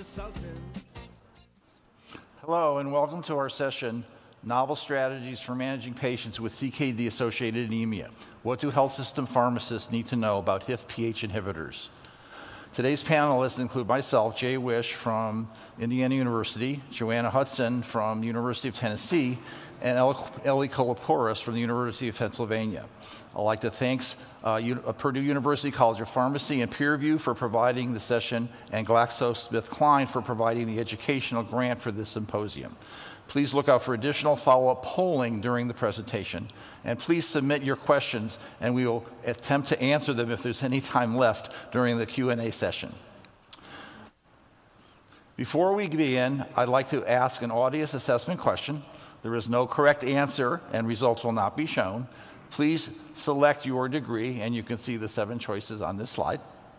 consultants. Hello and welcome to our session, Novel Strategies for Managing Patients with CKD-Associated Anemia. What do health system pharmacists need to know about HIF-PH inhibitors? Today's panelists include myself, Jay Wish from Indiana University, Joanna Hudson from the University of Tennessee, and Ellie Kolopouros from the University of Pennsylvania. I'd like to thank Purdue University College of Pharmacy and PeerView for providing the session, and GlaxoSmithKline for providing the educational grant for this symposium. Please look out for additional follow-up polling during the presentation, and please submit your questions, and we will attempt to answer them if there's any time left during the Q&A session. Before we begin, I'd like to ask an audience assessment question. There is no correct answer, and results will not be shown. Please select your degree, and you can see the 7 choices on this slide.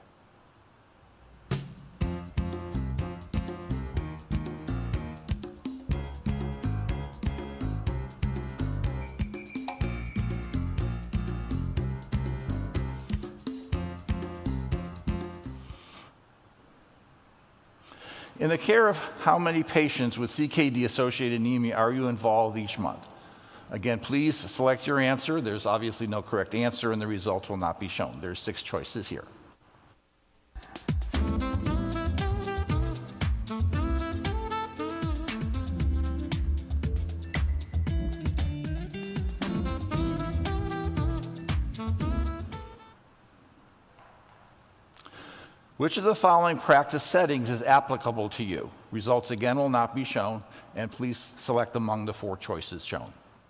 In the care of how many patients with CKD-associated anemia are you involved each month? Again, please select your answer. There's obviously no correct answer, and the results will not be shown. There's 6 choices here. Which of the following practice settings is applicable to you? Results again will not be shown, and please select among the 4 choices shown.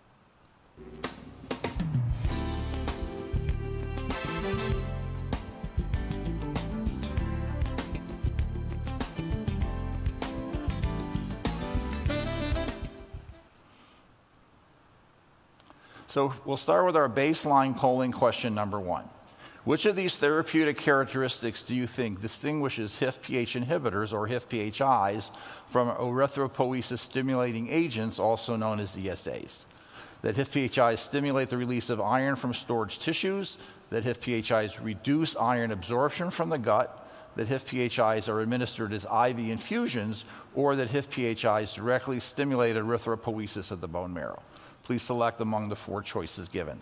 So we'll start with our baseline polling question number 1. Which of these therapeutic characteristics do you think distinguishes HIF-PH inhibitors, or HIF-PHIs, from erythropoiesis-stimulating agents, also known as ESAs? That HIF-PHIs stimulate the release of iron from stored tissues, that HIF-PHIs reduce iron absorption from the gut, that HIF-PHIs are administered as IV infusions, or that HIF-PHIs directly stimulate erythropoiesis of the bone marrow. Please select among the 4 choices given.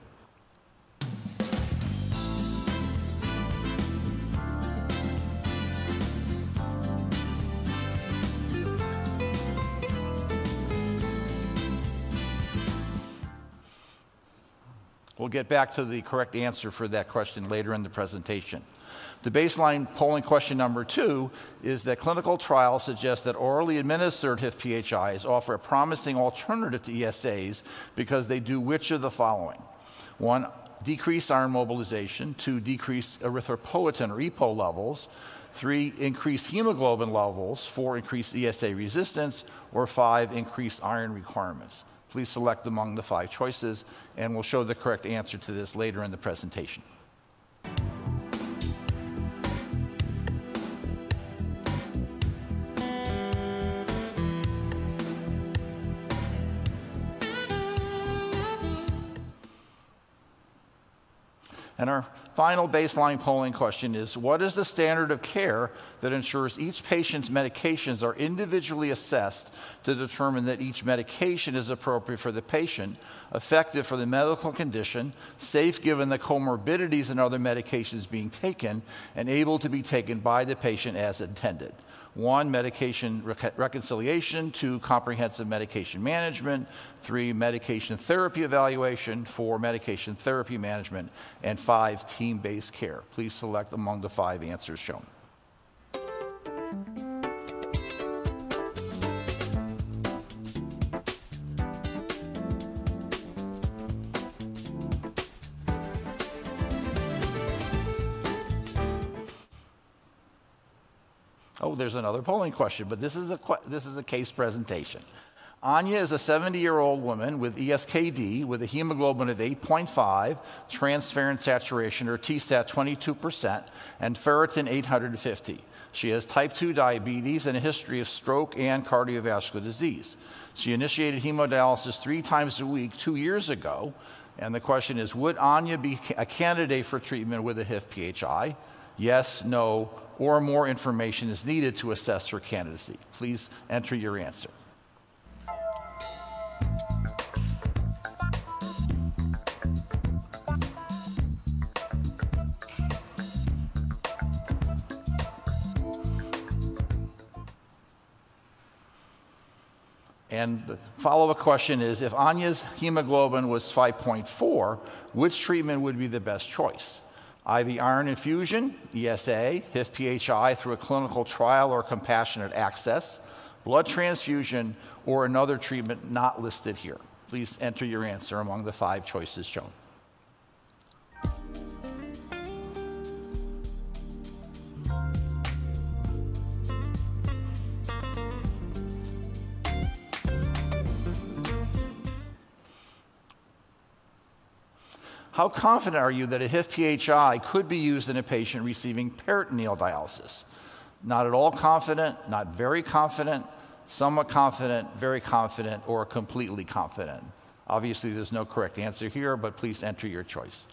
We'll get back to the correct answer for that question later in the presentation. The baseline polling question number 2 is that clinical trials suggest that orally administered HIF-PHIs offer a promising alternative to ESAs because they do which of the following? 1, decrease iron mobilization. 2, decrease erythropoietin or EPO levels. 3, increase hemoglobin levels. 4, increase ESA resistance. Or 5, increase iron requirements. Please select among the 5 choices, and we'll show the correct answer to this later in the presentation. And our final baseline polling question is, what is the standard of care that ensures each patient's medications are individually assessed to determine that each medication is appropriate for the patient, effective for the medical condition, safe given the comorbidities and other medications being taken, and able to be taken by the patient as intended? 1, medication reconciliation. 2, comprehensive medication management. 3, medication therapy evaluation. 4, medication therapy management. And 5, team-based care. Please select among the 5 answers shown. Oh, there's another polling question, but this is a case presentation. Anya is a 70-year-old woman with ESKD with a hemoglobin of 8.5, transferrin saturation, or TSAT 22%, and ferritin 850. She has type 2 diabetes and a history of stroke and cardiovascular disease. She initiated hemodialysis 3 times a week 2 years ago, and the question is, would Anya be a candidate for treatment with a HIF-PHI? Yes, no, or more information is needed to assess her candidacy. Please enter your answer. And the follow-up question is, if Anya's hemoglobin was 5.4, which treatment would be the best choice? IV iron infusion, ESA, HIF-PHI through a clinical trial or compassionate access, blood transfusion, or another treatment not listed here. Please enter your answer among the 5 choices shown. How confident are you that a HIF-PHI could be used in a patient receiving peritoneal dialysis? Not at all confident, not very confident, somewhat confident, very confident, or completely confident. Obviously, there's no correct answer here, but please enter your choice.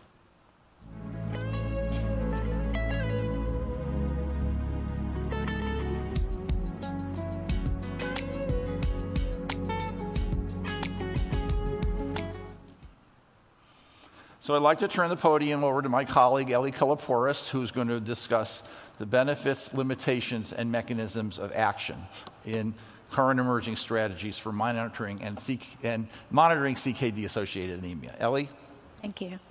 So I'd like to turn the podium over to my colleague, Ellie Kalapouris, who's going to discuss the benefits, limitations, and mechanisms of action in current emerging strategies for monitoring and monitoring CKD-associated anemia. Ellie? Thank you.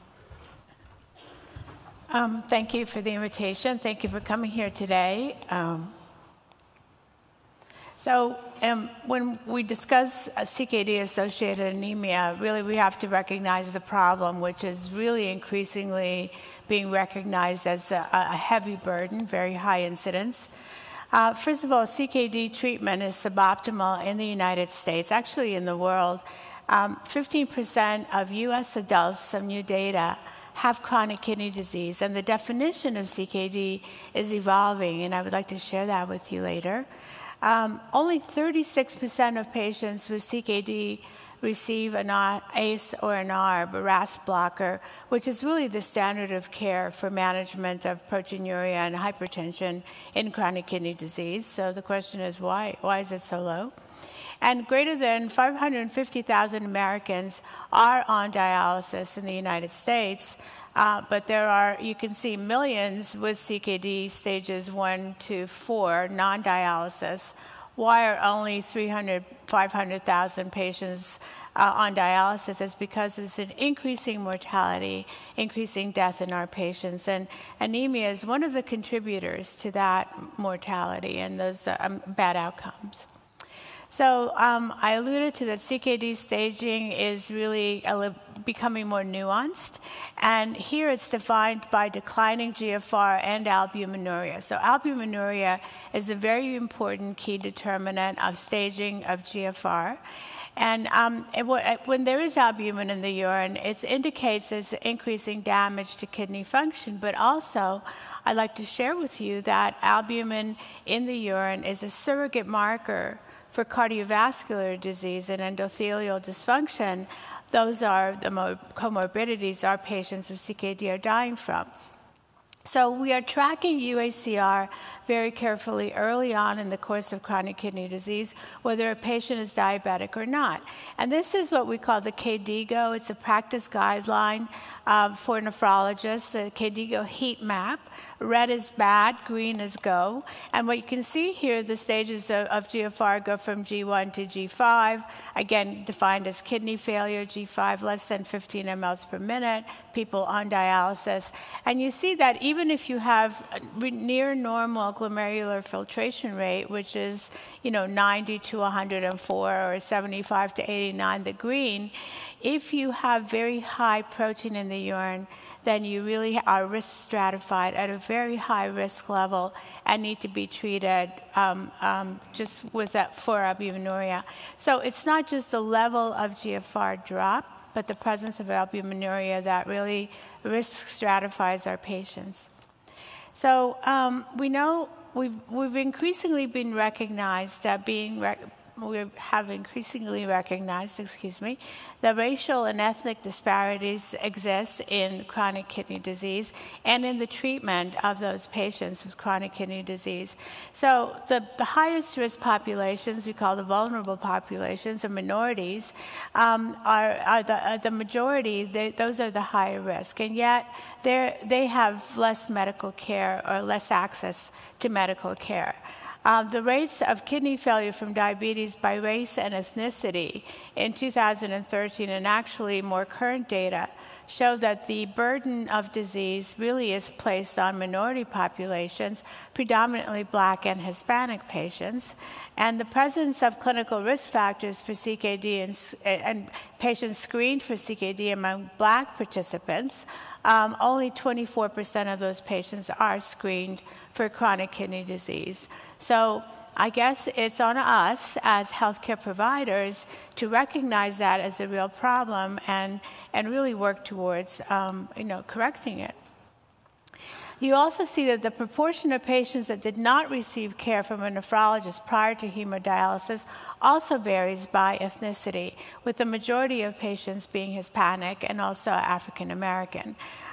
Thank you for the invitation. Thank you for coming here today. When we discuss CKD-associated anemia, really we have to recognize the problem, which is really increasingly being recognized as a heavy burden, very high incidence. First of all, CKD treatment is suboptimal in the United States, actually in the world. 15% of US adults, some new data, have chronic kidney disease, and the definition of CKD is evolving, and I would like to share that with you later. Only 36% of patients with CKD receive an ACE or an ARB, a RAS blocker, which is really the standard of care for management of proteinuria and hypertension in chronic kidney disease. So the question is, why? Why is it so low? And greater than 550,000 Americans are on dialysis in the United States. But there are, you can see, millions with CKD stages 1 to 4, non-dialysis. Why are only 500,000 patients on dialysis? It's because there's an increasing mortality, increasing death in our patients. And anemia is one of the contributors to that mortality and those bad outcomes. So I alluded to that CKD staging is really becoming more nuanced. And here it's defined by declining GFR and albuminuria. So albuminuria is a very important key determinant of staging of GFR. And when there is albumin in the urine, it indicates there's increasing damage to kidney function. But also, I'd like to share with you that albumin in the urine is a surrogate marker for cardiovascular disease and endothelial dysfunction. Those are the comorbidities our patients with CKD are dying from. So we are tracking UACR very carefully early on in the course of chronic kidney disease, whether a patient is diabetic or not. And this is what we call the KDIGO. It's a practice guideline for nephrologists, the KDIGO heat map. Red is bad, green is go. And what you can see here, the stages of GFR go from G1 to G5, again, defined as kidney failure, G5 less than 15 mLs per minute, people on dialysis. And you see that even if you have a near normal glomerular filtration rate, which is 90 to 104 or 75 to 89, the green, if you have very high protein in the urine, then you really are risk stratified at a very high risk level and need to be treated just with that for albuminuria. So it's not just the level of GFR drop, but the presence of albuminuria that really risk stratifies our patients. So we know we've increasingly been recognized that being we have increasingly recognized, that racial and ethnic disparities exist in chronic kidney disease and in the treatment of those patients with chronic kidney disease. So the highest risk populations, we call the vulnerable populations, or minorities, are the majority. Those are the higher risk, and yet they have less medical care or less access to medical care. The rates of kidney failure from diabetes by race and ethnicity in 2013, and actually more current data, show that the burden of disease really is placed on minority populations, predominantly Black and Hispanic patients. And the presence of clinical risk factors for CKD and patients screened for CKD among Black participants, only 24% of those patients are screened for chronic kidney disease. So I guess it's on us as healthcare providers to recognize that as a real problem and really work towards correcting it. You also see that the proportion of patients that did not receive care from a nephrologist prior to hemodialysis also varies by ethnicity, with the majority of patients being Hispanic and also African American.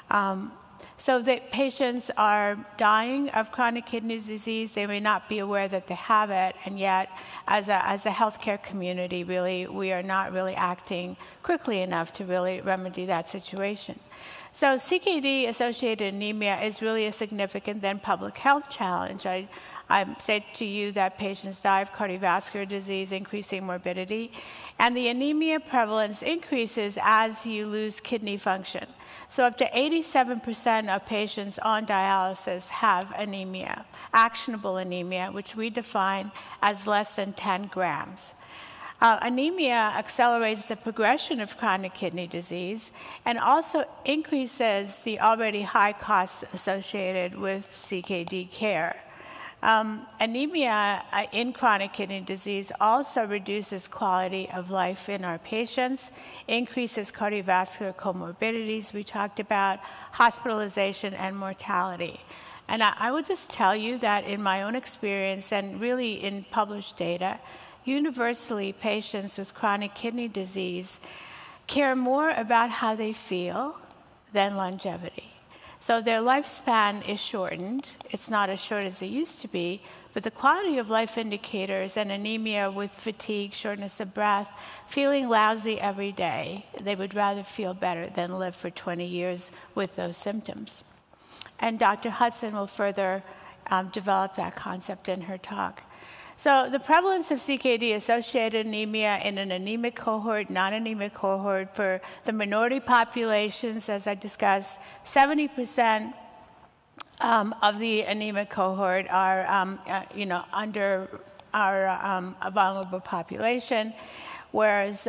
So the patients are dying of chronic kidney disease. They may not be aware that they have it, and yet as a healthcare community, really, we are not really acting quickly enough to really remedy that situation. So CKD-associated anemia is really a significant then public health challenge. I say to you that patients die of cardiovascular disease, increasing morbidity, and the anemia prevalence increases as you lose kidney function. So up to 87% of patients on dialysis have anemia, actionable anemia, which we define as less than 10 grams. Anemia accelerates the progression of chronic kidney disease and also increases the already high costs associated with CKD care. Anemia in chronic kidney disease also reduces quality of life in our patients, increases cardiovascular comorbidities we talked about, hospitalization, and mortality. And I would just tell you that in my own experience and really in published data, universally patients with chronic kidney disease care more about how they feel than longevity. So their lifespan is shortened. It's not as short as it used to be, but the quality of life indicators and anemia with fatigue, shortness of breath, feeling lousy every day, they would rather feel better than live for 20 years with those symptoms. And Dr. Hudson will further develop that concept in her talk. So the prevalence of CKD-associated anemia in an anemic cohort, non-anemic cohort, for the minority populations, as I discussed, 70% of the anemic cohort are, under our vulnerable population, whereas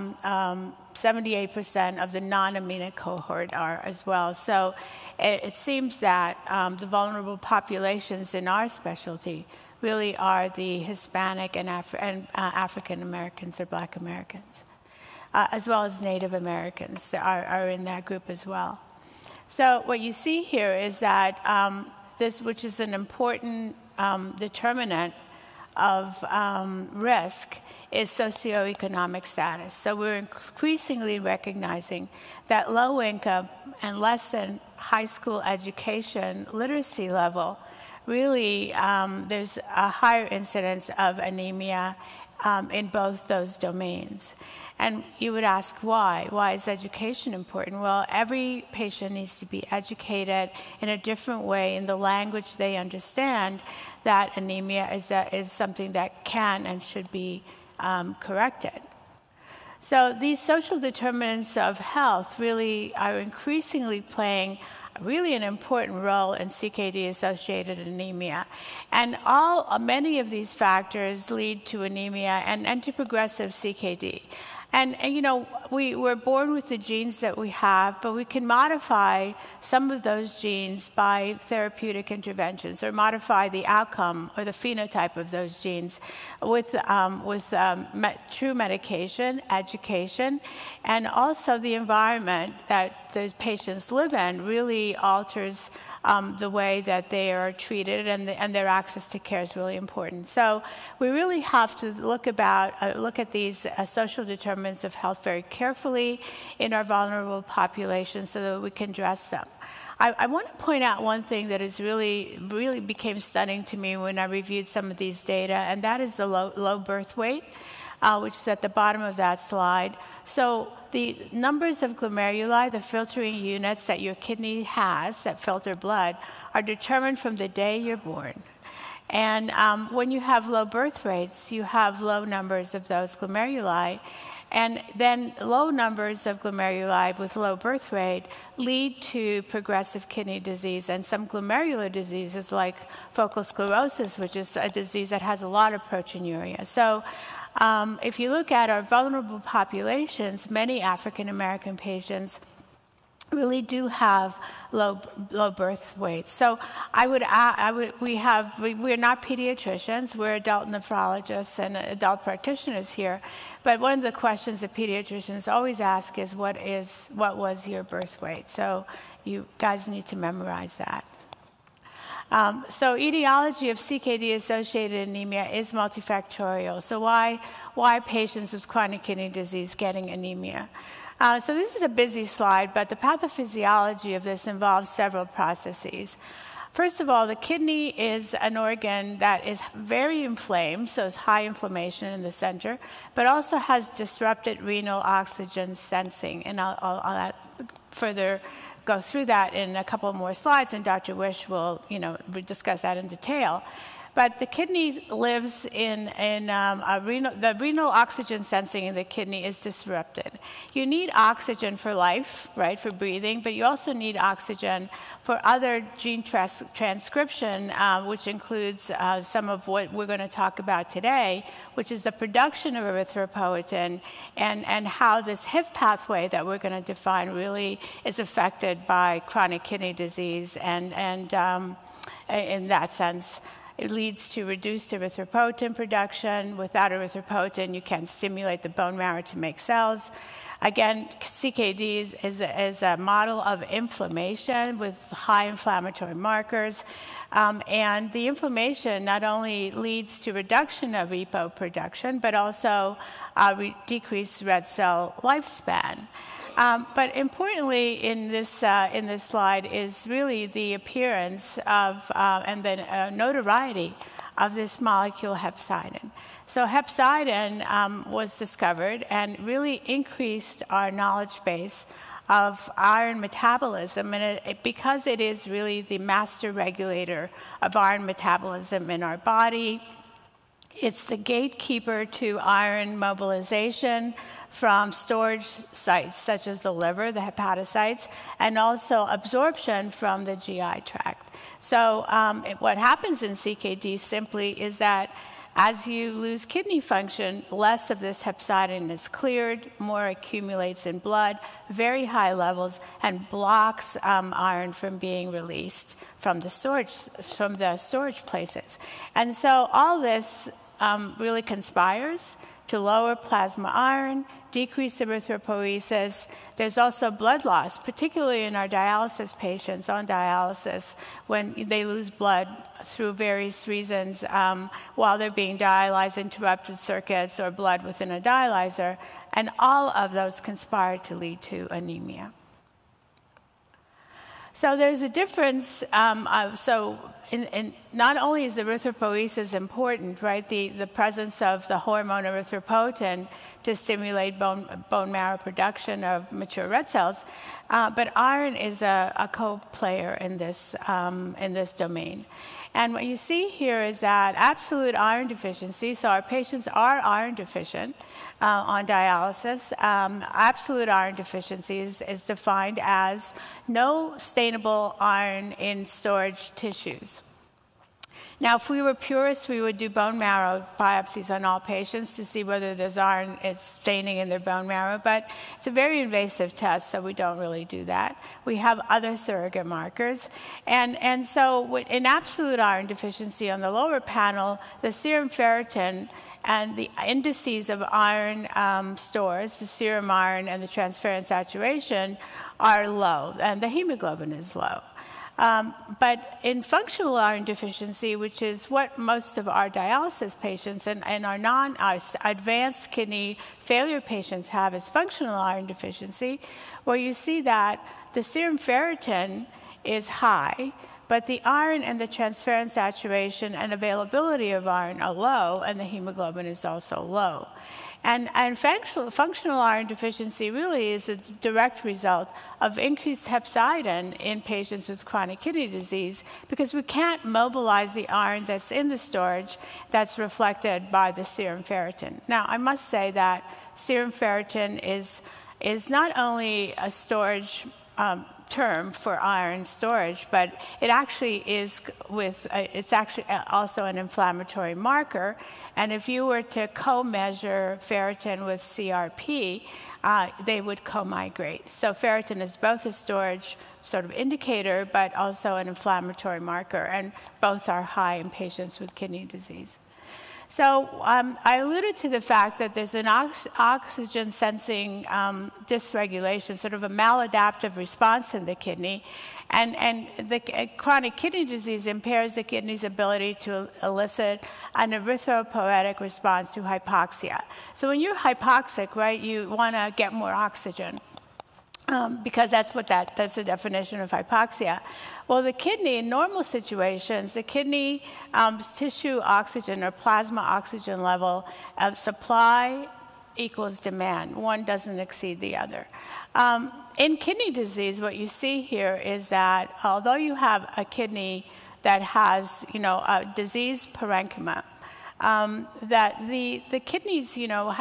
78% of the non-anemic cohort are as well. So it seems that the vulnerable populations in our specialty really are the Hispanic and African Americans or Black Americans, as well as Native Americans are in that group as well. So what you see here is that this, which is an important determinant of risk, is socioeconomic status. So we're increasingly recognizing that low income and less than high school education literacy level, really there's a higher incidence of anemia in both those domains. And you would ask why? Why is education important? Well, every patient needs to be educated in a different way in the language they understand that anemia is something that can and should be corrected. So these social determinants of health really are increasingly playing really an important role in CKD-associated anemia. And many of these factors lead to anemia and to progressive CKD. And we're born with the genes that we have, but we can modify some of those genes by therapeutic interventions or modify the outcome or the phenotype of those genes with true medication, education, and also the environment that those patients live in really alters the way that they are treated, and their access to care is really important. So we really have to look at these social determinants of health very carefully in our vulnerable population so that we can address them. I want to point out one thing that is really became stunning to me when I reviewed some of these data, and that is the low birth weight, which is at the bottom of that slide. So the numbers of glomeruli, the filtering units that your kidney has that filter blood, are determined from the day you're born. And when you have low birth rates, you have low numbers of those glomeruli. And then low numbers of glomeruli with low birth rate lead to progressive kidney disease and some glomerular diseases like focal sclerosis, which is a disease that has a lot of proteinuria. So if you look at our vulnerable populations, many African American patients really do have low birth weights. So we're not pediatricians, we're adult nephrologists and adult practitioners here. But one of the questions that pediatricians always ask is, what was your birth weight? So you guys need to memorize that. So etiology of CKD-associated anemia is multifactorial. So why patients with chronic kidney disease getting anemia? So this is a busy slide, but the pathophysiology of this involves several processes. First of all, the kidney is an organ that is very inflamed, so it's high inflammation in the center, but also has disrupted renal oxygen sensing. And I'll further go through that in a couple more slides, and Dr. Wish will discuss that in detail. But the kidney lives the renal oxygen sensing in the kidney is disrupted. You need oxygen for life, right, for breathing, but you also need oxygen for other gene transcription, which includes some of what we're going to talk about today, which is the production of erythropoietin and how this HIF pathway that we're going to define really is affected by chronic kidney disease. And in that sense, it leads to reduced erythropoietin production. Without erythropoietin, you can't stimulate the bone marrow to make cells. Again, CKD is a model of inflammation with high inflammatory markers. And the inflammation not only leads to reduction of EPO production, but also decreased red cell lifespan. But importantly in this slide is really the appearance of and the notoriety of this molecule hepcidin. So hepcidin was discovered and really increased our knowledge base of iron metabolism, and because it is really the master regulator of iron metabolism in our body. It's the gatekeeper to iron mobilization from storage sites such as the liver, the hepatocytes, and also absorption from the GI tract. So what happens in CKD simply is that as you lose kidney function, less of this hepcidin is cleared, more accumulates in blood, very high levels, and blocks iron from being released from the storage places. And so all this really conspires to lower plasma iron, decrease erythropoiesis. There's also blood loss, particularly in our dialysis patients on dialysis when they lose blood through various reasons while they're being dialyzed, interrupted circuits, or blood within a dialyzer. And all of those conspire to lead to anemia. So there's a difference. Not only is erythropoiesis important, right, the presence of the hormone erythropoietin to stimulate bone marrow production of mature red cells, but iron is a co-player in this domain. And what you see here is that absolute iron deficiency, so our patients are iron deficient on dialysis. Absolute iron deficiency is defined as no stainable iron in storage tissues. Now, if we were purists, we would do bone marrow biopsies on all patients to see whether there's iron staining in their bone marrow, but it's a very invasive test, so we don't really do that. We have other surrogate markers. And so in absolute iron deficiency on the lower panel, the serum ferritin and the indices of iron stores, the serum iron and the transferrin saturation, are low, and the hemoglobin is low. But in functional iron deficiency, which is what most of our dialysis patients and our advanced kidney failure patients have, is functional iron deficiency, where you see that the serum ferritin is high, but the iron and the transferrin saturation and availability of iron are low, and the hemoglobin is also low. And functional iron deficiency really is a direct result of increased hepcidin in patients with chronic kidney disease, because we can't mobilize the iron that's in the storage that's reflected by the serum ferritin. Now, I must say that serum ferritin is not only a storage term for iron storage, but it actually is it's actually also an inflammatory marker. And if you were to co-measure ferritin with CRP, they would co-migrate. So ferritin is both a storage sort of indicator, but also an inflammatory marker, and both are high in patients with kidney disease. So I alluded to the fact that there's an oxygen sensing dysregulation, sort of a maladaptive response in the kidney. And the chronic kidney disease impairs the kidney's ability to elicit an erythropoietic response to hypoxia. So when you're hypoxic, right, you want to get more oxygen. Because that's the definition of hypoxia. Well, the kidney, in normal situations, the kidney tissue oxygen or plasma oxygen level of supply equals demand. One doesn't exceed the other. In kidney disease, what you see here is that although you have a kidney that has, a diseased parenchyma, that the kidneys,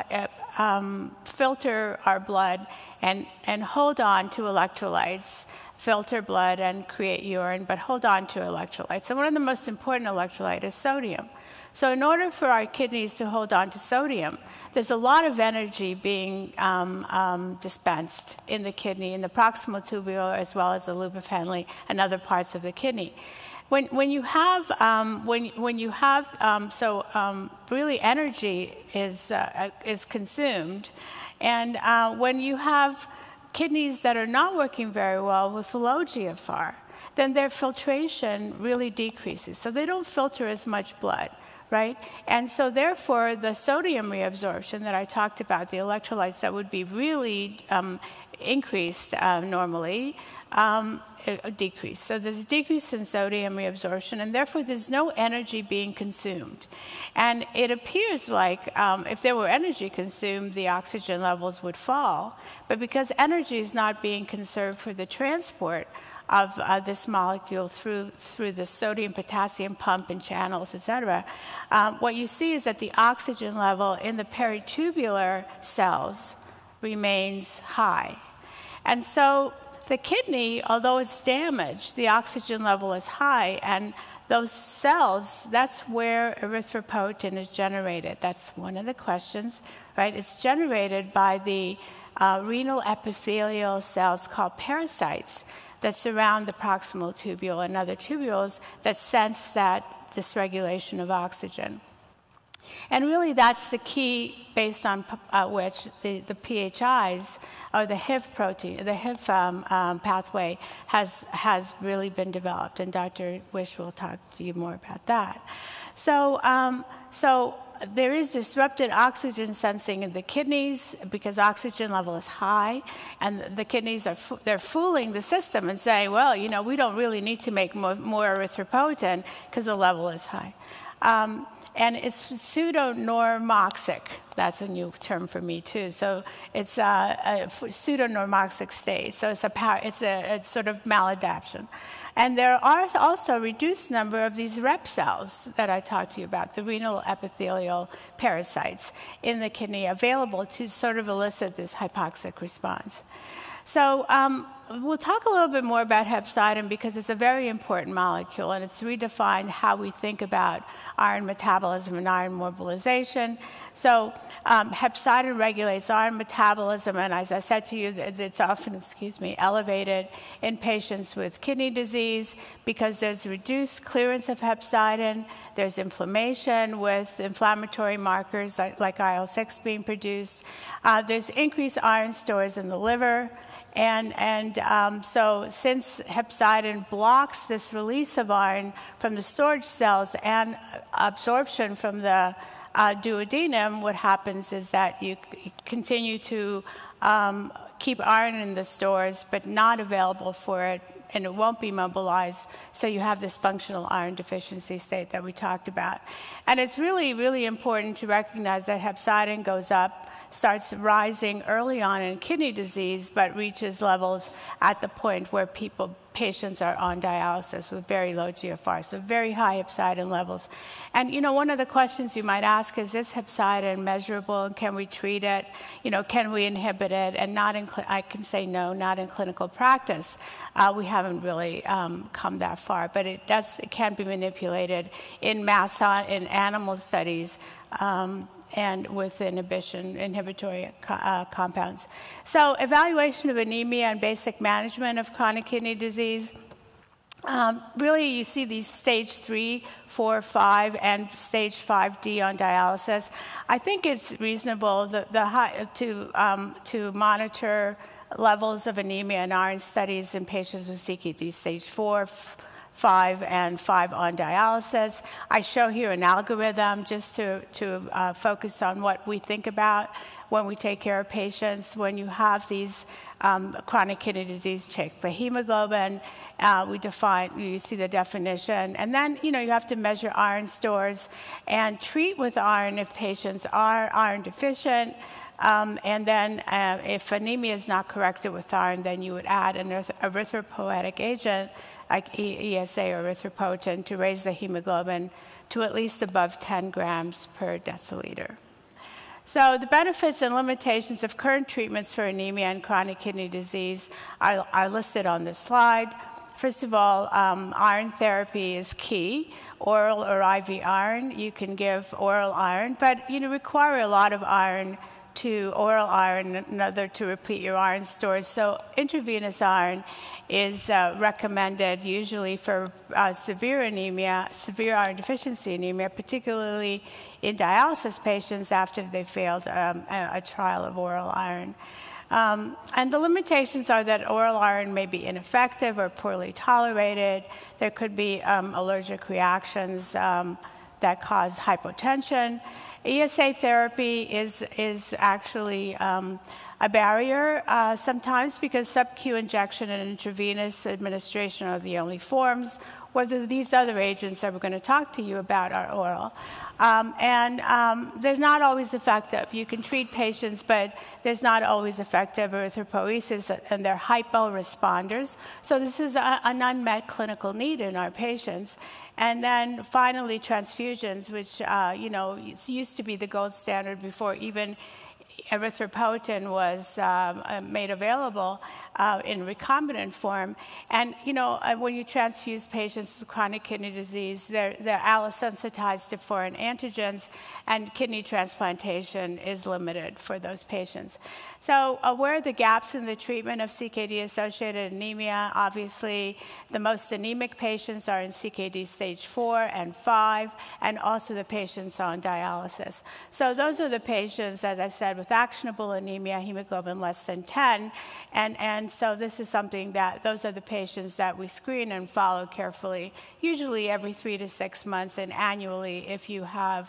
filter our blood and hold on to electrolytes, filter blood and create urine, but hold on to electrolytes. And one of the most important electrolytes is sodium. So in order for our kidneys to hold on to sodium, there's a lot of energy being dispensed in the kidney, in the proximal tubular, as well as the loop of Henle and other parts of the kidney. When you have really energy is consumed, and when you have kidneys that are not working very well with low GFR, then their filtration really decreases. So they don't filter as much blood, right? And so therefore, the sodium reabsorption that I talked about, the electrolytes that would be really increased normally, decrease. So there's a decrease in sodium reabsorption, and therefore there's no energy being consumed. And it appears like if there were energy consumed, the oxygen levels would fall. But because energy is not being conserved for the transport of this molecule through the sodium-potassium pump and channels, et cetera, what you see is that the oxygen level in the peritubular cells remains high. And so the kidney, although it's damaged, the oxygen level is high, and those cells, that's where erythropoietin is generated. That's one of the questions, right? It's generated by the renal epithelial cells called pericytes that surround the proximal tubule and other tubules that sense that dysregulation of oxygen. And really, that's the key based on which the PHIs, or the HIF protein, the HIF pathway has really been developed. And Dr. Wish will talk to you more about that. So there is disrupted oxygen sensing in the kidneys because oxygen level is high, and the kidneys they're fooling the system and saying, well, we don't really need to make more erythropoietin because the level is high. And it's pseudonormoxic. That's a new term for me, too. So it's a pseudonormoxic state. So it's a sort of maladaptation. And there are also a reduced number of these rep cells that I talked to you about, the renal epithelial pericytes in the kidney available to sort of elicit this hypoxic response. So we'll talk a little bit more about hepcidin because it's a very important molecule, and it's redefined how we think about iron metabolism and iron mobilization. So hepcidin regulates iron metabolism, and as I said to you, it's often, elevated in patients with kidney disease because there's reduced clearance of hepcidin, there's inflammation with inflammatory markers like IL-6 being produced, there's increased iron stores in the liver, So since hepcidin blocks this release of iron from the storage cells and absorption from the duodenum, what happens is that you continue to keep iron in the stores, but not available for it, and it won't be mobilized, so you have this functional iron deficiency state that we talked about. And it's really, really important to recognize that hepcidin goes up, starts rising early on in kidney disease, but reaches levels at the point where patients are on dialysis with very low GFR, so very high hepcidin levels. And, one of the questions you might ask is this hepcidin measurable, and can we treat it? Can we inhibit it? And I can say no, not in clinical practice. We haven't really come that far, but it can be manipulated in in animal studies, and with inhibitory compounds. So evaluation of anemia and basic management of chronic kidney disease. Really, you see these stage 3, 4, 5, and stage 5D on dialysis. I think it's reasonable to monitor levels of anemia and iron studies in patients with CKD stage 4, 5, and 5 on dialysis. I show here an algorithm just to focus on what we think about when we take care of patients. When you have these chronic kidney disease, check the hemoglobin. You see the definition. And then, you have to measure iron stores and treat with iron if patients are iron deficient. And then if anemia is not corrected with iron, then you would add an erythropoietic agent like ESA or erythropoietin to raise the hemoglobin to at least above 10 grams per deciliter. So the benefits and limitations of current treatments for anemia and chronic kidney disease are listed on this slide. First of all, iron therapy is key. Oral or IV iron, you can give oral iron, but you require a lot of oral iron in order to replete your iron stores. So intravenous iron is recommended usually for severe anemia, severe iron deficiency anemia, particularly in dialysis patients after they failed a trial of oral iron. And the limitations are that oral iron may be ineffective or poorly tolerated. There could be allergic reactions that cause hypotension. ESA therapy is actually a barrier sometimes because sub-Q injection and intravenous administration are the only forms, whether these other agents that we're going to talk to you about are oral. They're not always effective. You can treat patients, but there's not always effective erythropoiesis, and they're hypo-responders. So this is an unmet clinical need in our patients. And then finally, transfusions, which it used to be the gold standard before even erythropoietin was made available in recombinant form. And, when you transfuse patients with chronic kidney disease, they're allosensitized to foreign antigens, and kidney transplantation is limited for those patients. So where are the gaps in the treatment of CKD-associated anemia? Obviously, the most anemic patients are in CKD stage 4 and 5, and also the patients on dialysis. So those are the patients, as I said, with actionable anemia, hemoglobin less than 10, and so this is something those are the patients that we screen and follow carefully, usually every 3 to 6 months and annually if you have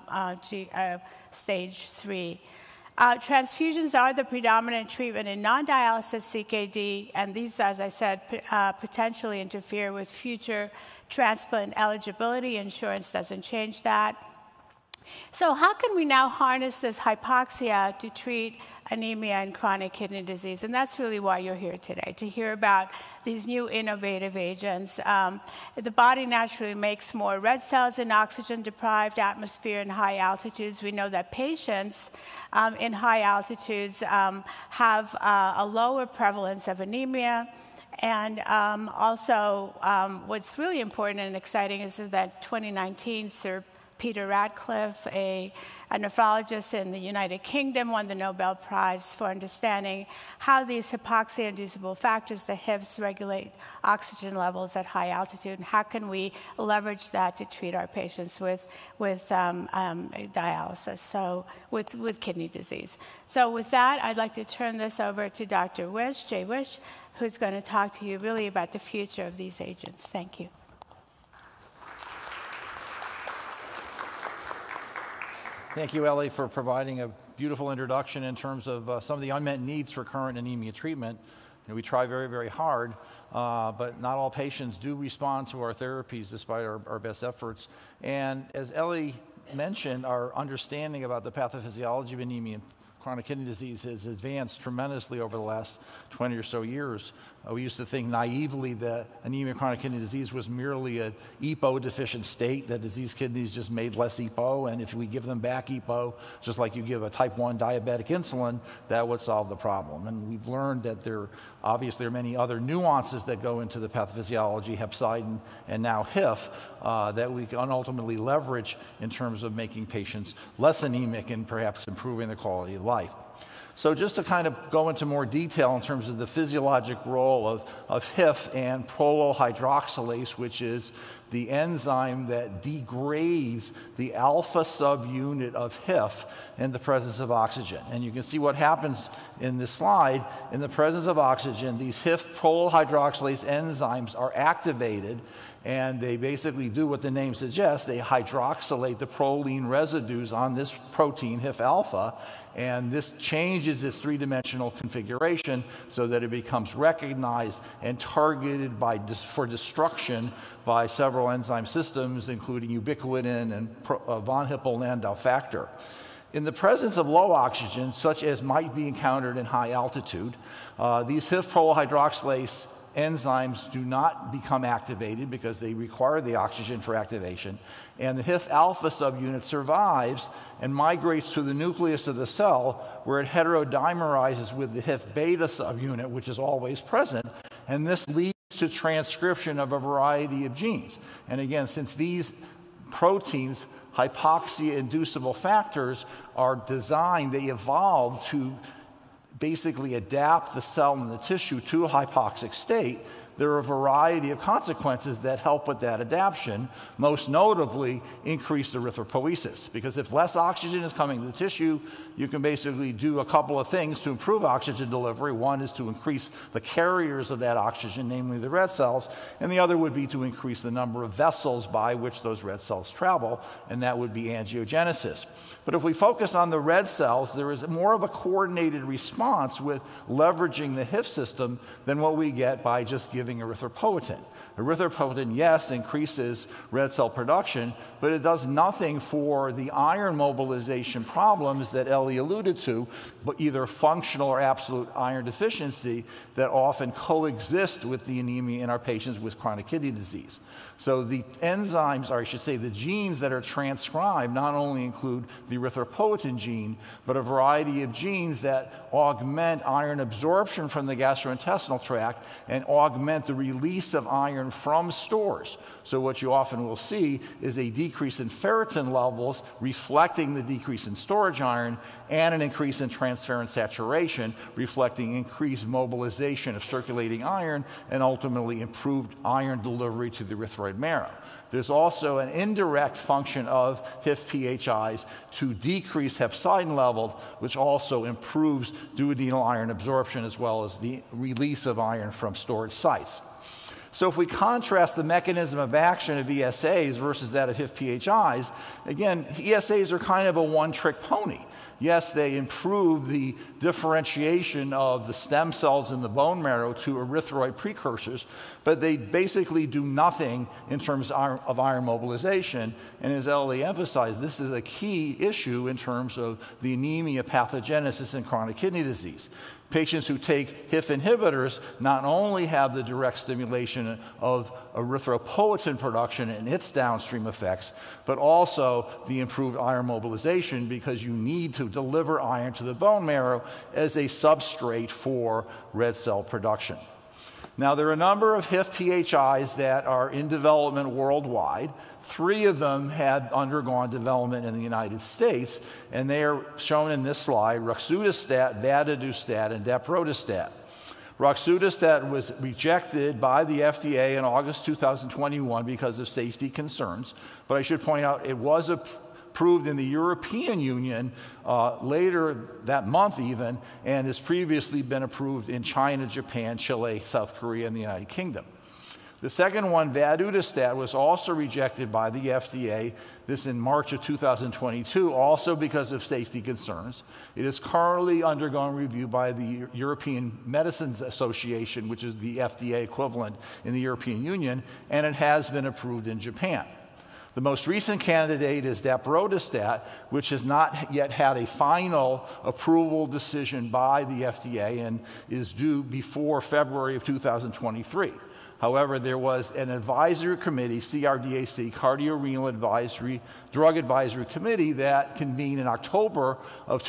stage 3. Transfusions are the predominant treatment in non-dialysis CKD, and these, as I said, potentially interfere with future transplant eligibility. Insurance doesn't change that. So how can we now harness this hypoxia to treat anemia and chronic kidney disease? And that's really why you're here today, to hear about these new innovative agents. The body naturally makes more red cells in oxygen-deprived atmosphere in high altitudes. We know that patients in high altitudes have a lower prevalence of anemia. And also, what's really important and exciting is that 2019 Peter Radcliffe, a nephrologist in the United Kingdom, won the Nobel Prize for understanding how these hypoxia-inducible factors, the HIFs, regulate oxygen levels at high altitude, and how can we leverage that to treat our patients with dialysis, so with kidney disease. So with that, I'd like to turn this over to Dr. Wish, Jay Wish, who's going to talk to you really about the future of these agents. Thank you. Thank you, Ellie, for providing a beautiful introduction in terms of some of the unmet needs for current anemia treatment. And we try very, very hard, but not all patients do respond to our therapies despite our best efforts. And as Ellie mentioned, our understanding about the pathophysiology of anemia and chronic kidney disease has advanced tremendously over the last 20 or so years. We used to think naively that anemia chronic kidney disease was merely an EPO deficient state, that diseased kidneys just made less EPO, and if we give them back EPO, just like you give a type 1 diabetic insulin, that would solve the problem. And we've learned that obviously there are many other nuances that go into the pathophysiology, hepcidin, and now HIF, that we can ultimately leverage in terms of making patients less anemic and perhaps improving their quality of life. So just to kind of go into more detail in terms of the physiologic role of HIF and prolyl hydroxylase, which is the enzyme that degrades the alpha subunit of HIF in the presence of oxygen. And you can see what happens in this slide. In the presence of oxygen, these HIF prolyl hydroxylase enzymes are activated, and they basically do what the name suggests. They hydroxylate the proline residues on this protein, HIF alpha, and this changes its three-dimensional configuration so that it becomes recognized and targeted for destruction by several enzyme systems, including ubiquitin and von Hippel-Lindau factor. In the presence of low oxygen, such as might be encountered in high altitude, these HIF prolyl hydroxylase enzymes do not become activated because they require the oxygen for activation, and the HIF alpha subunit survives and migrates to the nucleus of the cell, where it heterodimerizes with the HIF beta subunit, which is always present, and this leads to transcription of a variety of genes. And again, since these proteins, hypoxia-inducible factors, are designed, they evolved to basically adapt the cell and the tissue to a hypoxic state, there are a variety of consequences that help with that adaptation, most notably increased erythropoiesis. Because if less oxygen is coming to the tissue, you can basically do a couple of things to improve oxygen delivery. One is to increase the carriers of that oxygen, namely the red cells, and the other would be to increase the number of vessels by which those red cells travel, and that would be angiogenesis. But if we focus on the red cells, there is more of a coordinated response with leveraging the HIF system than what we get by just giving erythropoietin. Erythropoietin, yes, increases red cell production, but it does nothing for the iron mobilization problems that Ellie alluded to, but either functional or absolute iron deficiency that often coexist with the anemia in our patients with chronic kidney disease. So the enzymes, or I should say the genes that are transcribed, not only include the erythropoietin gene, but a variety of genes that augment iron absorption from the gastrointestinal tract and augment the release of iron from stores. So what you often will see is a decrease in ferritin levels, reflecting the decrease in storage iron, and an increase in transferrin saturation, reflecting increased mobilization of circulating iron and ultimately improved iron delivery to the erythroid marrow. There's also an indirect function of HIF-PHIs to decrease hepcidin levels, which also improves duodenal iron absorption as well as the release of iron from storage sites. So if we contrast the mechanism of action of ESAs versus that of HIF-PHIs, again, ESAs are kind of a one-trick pony. Yes, they improve the differentiation of the stem cells in the bone marrow to erythroid precursors, but they basically do nothing in terms of iron mobilization. And as Ellie emphasized, this is a key issue in terms of the anemia pathogenesis in chronic kidney disease. Patients who take HIF inhibitors not only have the direct stimulation of erythropoietin production and its downstream effects, but also the improved iron mobilization, because you need to deliver iron to the bone marrow as a substrate for red cell production. Now, there are a number of HIF-PHIs that are in development worldwide. 3 of them had undergone development in the United States, and they are shown in this slide: roxadustat, vadadustat, and daprodustat. Roxadustat was rejected by the FDA in August 2021 because of safety concerns, but I should point out it was approved in the European Union later that month even, and has previously been approved in China, Japan, Chile, South Korea, and the United Kingdom. The second one, vadadustat, was also rejected by the FDA, this in March of 2022, also because of safety concerns. It is currently undergoing review by the European Medicines Association, which is the FDA equivalent in the European Union, and it has been approved in Japan. The most recent candidate is daprodustat, which has not yet had a final approval decision by the FDA and is due before February of 2023. However, there was an advisory committee, CRDAC, Cardiorenal Drug Advisory Committee, that convened in October of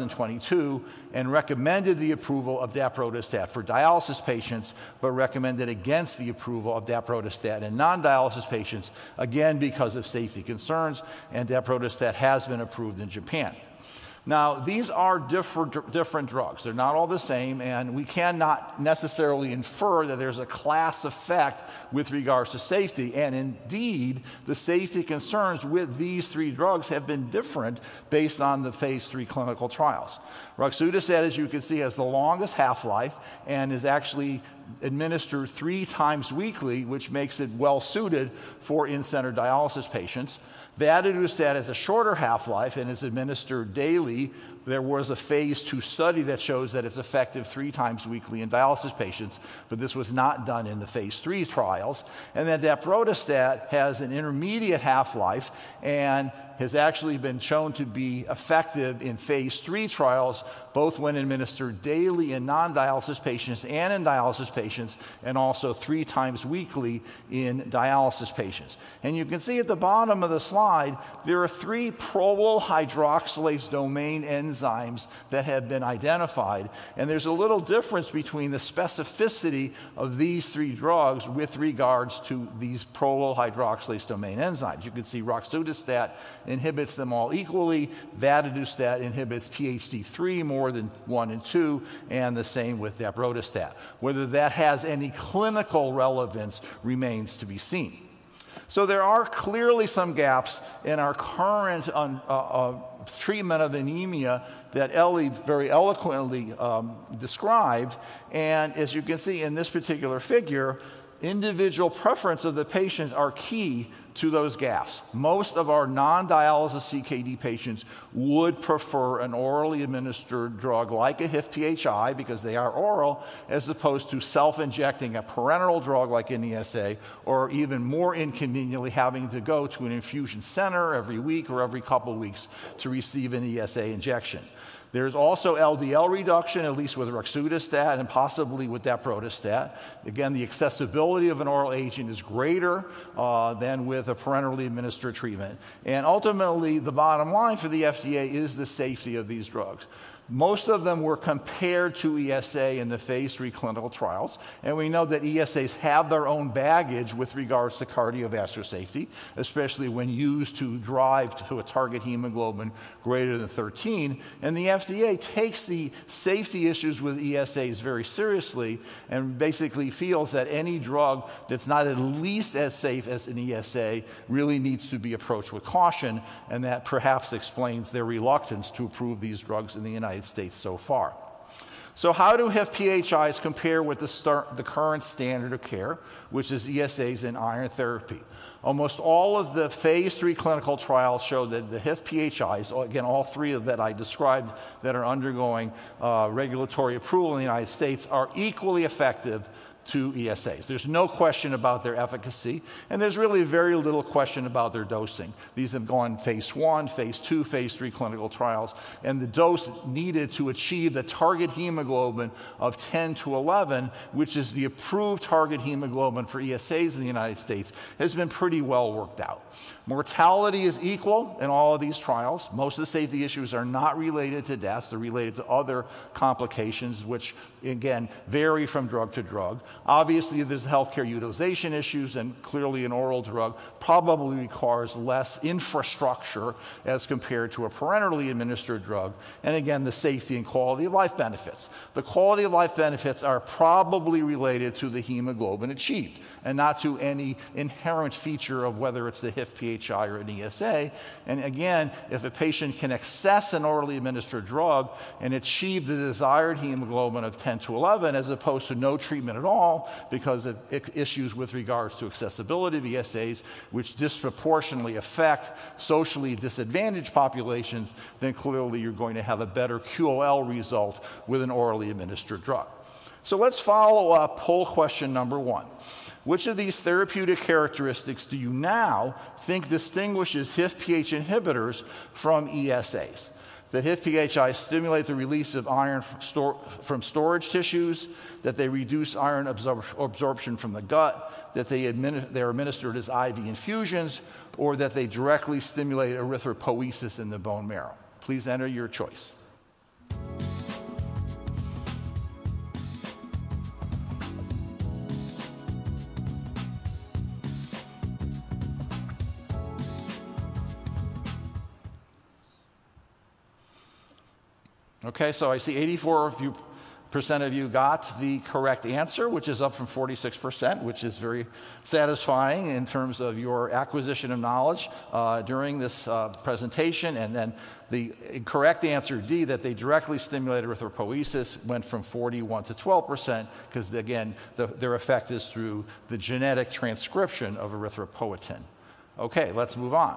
2022 and recommended the approval of daprodustat for dialysis patients, but recommended against the approval of daprodustat in non-dialysis patients, again because of safety concerns, and daprodustat has been approved in Japan. Now, these are different drugs. They're not all the same, and we cannot necessarily infer that there's a class effect with regards to safety. And indeed, the safety concerns with these 3 drugs have been different based on the phase 3 clinical trials. Roxadustat, as you can see, has the longest half-life and is actually administered 3 times weekly, which makes it well suited for in-center dialysis patients. Vadadustat has a shorter half-life and is administered daily. There was a phase 2 study that shows that it's effective 3 times weekly in dialysis patients, but this was not done in the phase 3 trials. And then daprodustat has an intermediate half-life and has actually been shown to be effective in phase 3 trials, both when administered daily in non-dialysis patients and in dialysis patients, and also 3 times weekly in dialysis patients. And you can see at the bottom of the slide, there are 3 prolyl hydroxylase domain enzymes that have been identified. And there's a little difference between the specificity of these 3 drugs with regards to these prolyl hydroxylase domain enzymes. You can see roxadustat inhibits them all equally. Vadadustat inhibits PHD3 more than 1 and 2, and the same with daprodustat. Whether that has any clinical relevance remains to be seen. So there are clearly some gaps in our current treatment of anemia that Ellie very eloquently described. And as you can see in this particular figure, individual preference of the patients are key to those gaps. Most of our non-dialysis CKD patients would prefer an orally administered drug like a HIF-PHI because they are oral, as opposed to self-injecting a parenteral drug like an ESA, or even more inconveniently having to go to an infusion center every week or every couple of weeks to receive an ESA injection. There's also LDL reduction, at least with roxadustat and possibly with daprodustat. Again, the accessibility of an oral agent is greater than with a parenterally administered treatment. And ultimately, the bottom line for the FDA is the safety of these drugs. Most of them were compared to ESA in the phase 3 clinical trials, and we know that ESAs have their own baggage with regards to cardiovascular safety, especially when used to drive to a target hemoglobin greater than 13. And the FDA takes the safety issues with ESAs very seriously and basically feels that any drug that's not at least as safe as an ESA really needs to be approached with caution, and that perhaps explains their reluctance to approve these drugs in the United States so far. So how do HIF-PHIs compare with the current standard of care, which is ESAs and iron therapy? Almost all of the phase 3 clinical trials show that the HIF-PHIs, again, all 3 that I described that are undergoing regulatory approval in the United States, are equally effective to ESAs. There's no question about their efficacy, and there's really very little question about their dosing. These have gone phase 1, phase 2, phase 3 clinical trials, and the dose needed to achieve the target hemoglobin of 10 to 11, which is the approved target hemoglobin for ESAs in the United States, has been pretty well worked out. Mortality is equal in all of these trials. Most of the safety issues are not related to deaths. They're related to other complications, which, again, vary from drug to drug. Obviously, there's healthcare utilization issues, and clearly an oral drug probably requires less infrastructure as compared to a parenterally administered drug. And again, the safety and quality of life benefits. The quality of life benefits are probably related to the hemoglobin achieved and not to any inherent feature of whether it's the HIF-PHI or an ESA. And again, if a patient can access an orally administered drug and achieve the desired hemoglobin of 10 to 11 as opposed to no treatment at all because of issues with regards to accessibility of ESAs, which disproportionately affect socially disadvantaged populations, then clearly you're going to have a better QOL result with an orally administered drug. So let's follow up poll question number 1. Which of these therapeutic characteristics do you now think distinguishes HIF-PH inhibitors from ESAs? That HIF-PHI stimulate the release of iron from storage tissues, that they reduce iron absorption from the gut, that they're administered as IV infusions, or that they directly stimulate erythropoiesis in the bone marrow. Please enter your choice. Okay, so I see 84% of you got the correct answer, which is up from 46%, which is very satisfying in terms of your acquisition of knowledge during this presentation. And then the correct answer, D, that they directly stimulate erythropoiesis, went from 41 to 12%, because again, their effect is through the genetic transcription of erythropoietin. Okay, let's move on.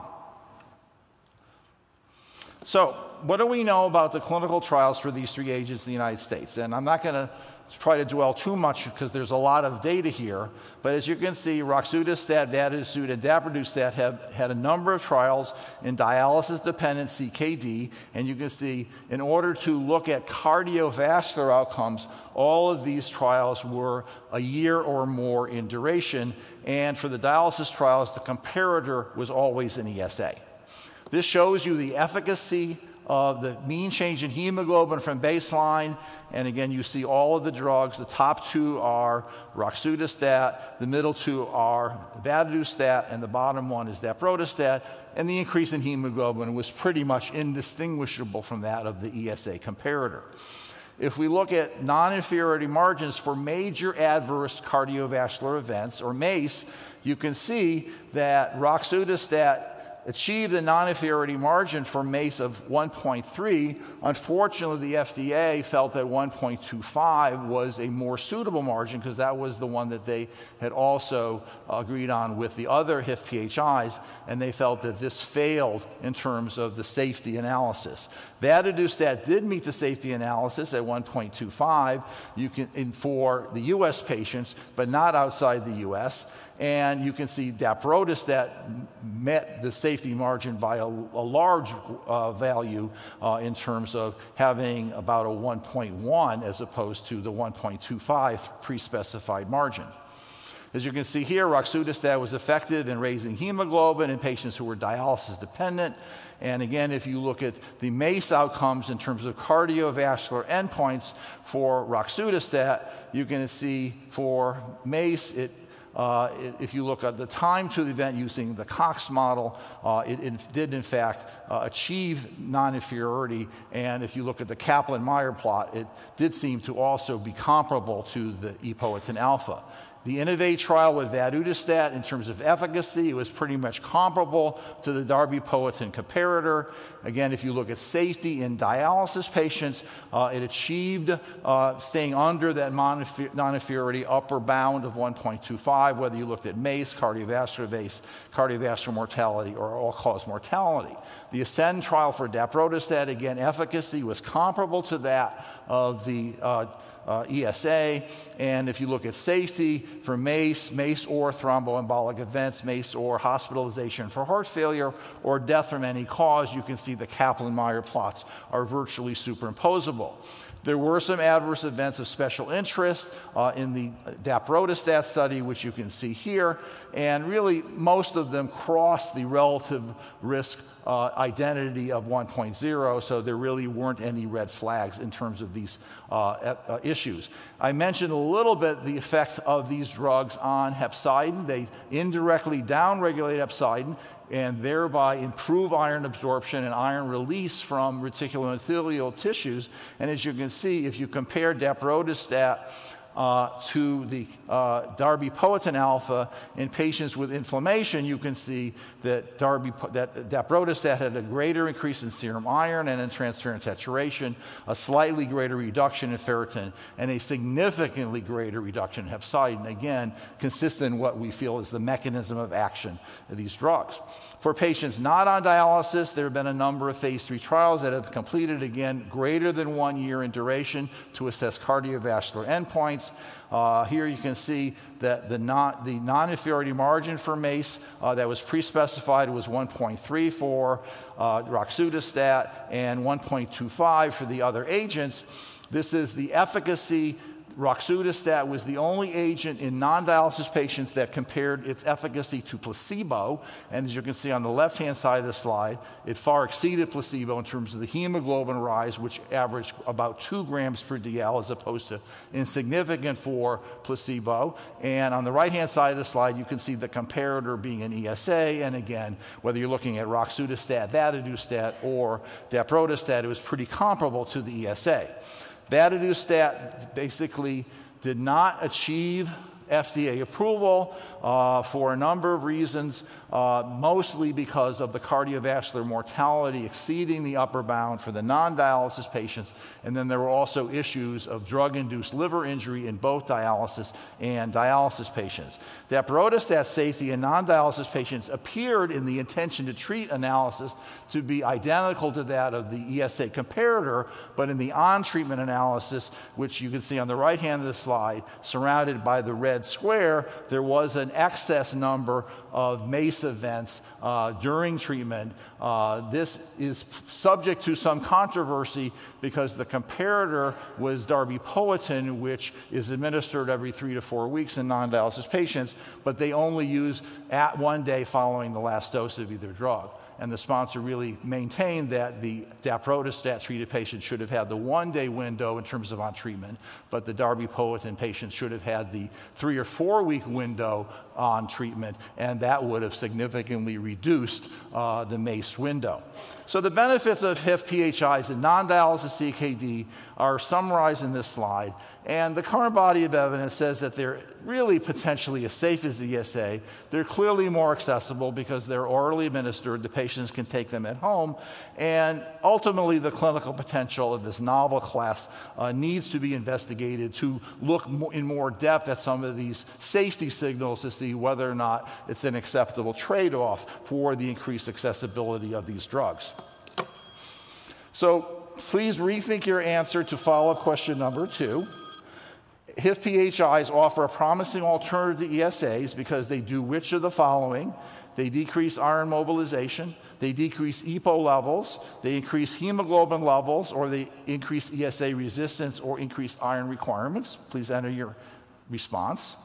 So, what do we know about the clinical trials for these 3 agents in the United States? And I'm not going to try to dwell too much because there's a lot of data here, but as you can see, roxadustat, vadadustat, and daprodustat have had a number of trials in dialysis-dependent CKD, and you can see in order to look at cardiovascular outcomes, all of these trials were a year or more in duration, and for the dialysis trials, the comparator was always an ESA. This shows you the efficacy of the mean change in hemoglobin from baseline. And again, you see all of the drugs. The top 2 are roxadustat, the middle 2 are vadadustat, and the bottom one is daprodustat. And the increase in hemoglobin was pretty much indistinguishable from that of the ESA comparator. If we look at non-inferiority margins for major adverse cardiovascular events, or MACE, you can see that roxadustat achieved a non-inferiority margin for MACE of 1.3. Unfortunately, the FDA felt that 1.25 was a more suitable margin because that was the one that they had also agreed on with the other HIF-PHIs, and they felt that this failed in terms of the safety analysis. Vadadustat did meet the safety analysis at 1.25 for the U.S. patients, but not outside the U.S., and you can see daprodustat met the safety margin by a large value in terms of having about a 1.1 as opposed to the 1.25 pre-specified margin. As you can see here, roxadustat was effective in raising hemoglobin in patients who were dialysis dependent. And again, if you look at the MACE outcomes in terms of cardiovascular endpoints for roxadustat, you can see for MACE, if you look at the time to the event using the Cox model, it did in fact achieve non-inferiority. And if you look at the Kaplan-Meier plot, it did seem to also be comparable to the epoetin alpha. The INNOVATE trial with vadadustat, in terms of efficacy, it was pretty much comparable to the darbepoetin comparator. Again, if you look at safety in dialysis patients, it achieved staying under that non-inferiority upper bound of 1.25, whether you looked at MACE, cardiovascular mortality, or all-cause mortality. The ASCEND trial for daprodustat, again, efficacy was comparable to that of the ESA, and if you look at safety for MACE, MACE or thromboembolic events, MACE or hospitalization for heart failure, or death from any cause, you can see the Kaplan-Meier plots are virtually superimposable. There were some adverse events of special interest in the daprodustat study, which you can see here, and really most of them cross the relative risk identity of 1.0, so there really weren't any red flags in terms of these issues. I mentioned a little bit the effect of these drugs on hepcidin. They indirectly downregulate hepcidin and thereby improve iron absorption and iron release from reticuloendothelial tissues. And as you can see, if you compare daprodustat to the darbepoetin alpha in patients with inflammation, you can see that daprodustat had a greater increase in serum iron and in transferrin saturation, a slightly greater reduction in ferritin, and a significantly greater reduction in hepcidin, again, consistent in what we feel is the mechanism of action of these drugs. For patients not on dialysis, there have been a number of phase 3 trials that have completed, again, greater than 1 year in duration to assess cardiovascular endpoints. Here you can see that the non-inferiority margin for MACE that was pre-specified was 1.3 for roxadustat and 1.25 for the other agents. This is the efficacy. Roxadustat was the only agent in non-dialysis patients that compared its efficacy to placebo. And as you can see on the left-hand side of the slide, it far exceeded placebo in terms of the hemoglobin rise, which averaged about 2 grams per dl as opposed to insignificant for placebo. And on the right-hand side of the slide, you can see the comparator being an ESA. And again, whether you're looking at roxadustat, vadadustat, or daprodustat, it was pretty comparable to the ESA. Vadadustat basically did not achieve FDA approval for a number of reasons, mostly because of the cardiovascular mortality exceeding the upper bound for the non-dialysis patients, and then there were also issues of drug-induced liver injury in both dialysis and dialysis patients. Daprodustat safety in non-dialysis patients appeared in the intention to treat analysis to be identical to that of the ESA comparator, but in the on-treatment analysis, which you can see on the right hand of the slide, surrounded by the red square, there was an excess number of MACE events during treatment. This is subject to some controversy because the comparator was darbepoetin, which is administered every 3 to 4 weeks in non-dialysis patients, but they only use at 1 day following the last dose of either drug. And the sponsor really maintained that the daprodustat-treated patients should have had the 1 day window in terms of on treatment, but the darbepoetin patients should have had the 3 or 4 week window on treatment, and that would have significantly reduced the MACE window. So the benefits of HIF-PHIs in non-dialysis CKD are summarized in this slide, and the current body of evidence says that they're really potentially as safe as the ESA. They're clearly more accessible because they're orally administered. The patients can take them at home, and ultimately the clinical potential of this novel class needs to be investigated to look in more depth at some of these safety signals to see whether or not it's an acceptable trade-off for the increased accessibility of these drugs. So please rethink your answer to follow-up question number 2. HIF-PHIs offer a promising alternative to ESAs because they do which of the following? They decrease iron mobilization, they decrease EPO levels, they increase hemoglobin levels, or they increase ESA resistance or increase iron requirements. Please enter your response.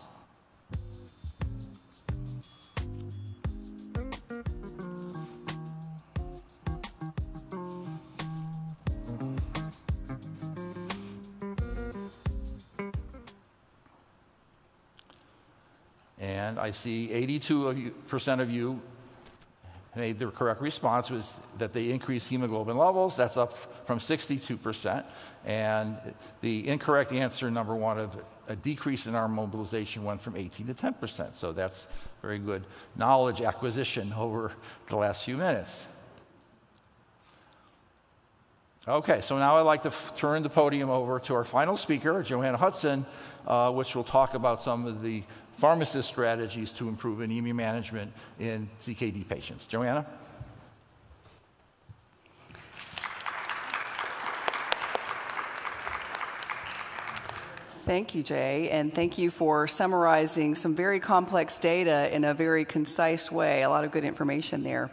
And I see 82% of you made the correct response, was that they increase hemoglobin levels. That's up from 62%. And the incorrect answer, number 1, of a decrease in iron mobilization went from 18 to 10%. So that's very good knowledge acquisition over the last few minutes. Okay, so now I'd like to turn the podium over to our final speaker, Joanna Hudson, which will talk about some of the pharmacist strategies to improve anemia management in CKD patients. Joanna? Thank you, Jay, and thank you for summarizing some very complex data in a very concise way. A lot of good information there.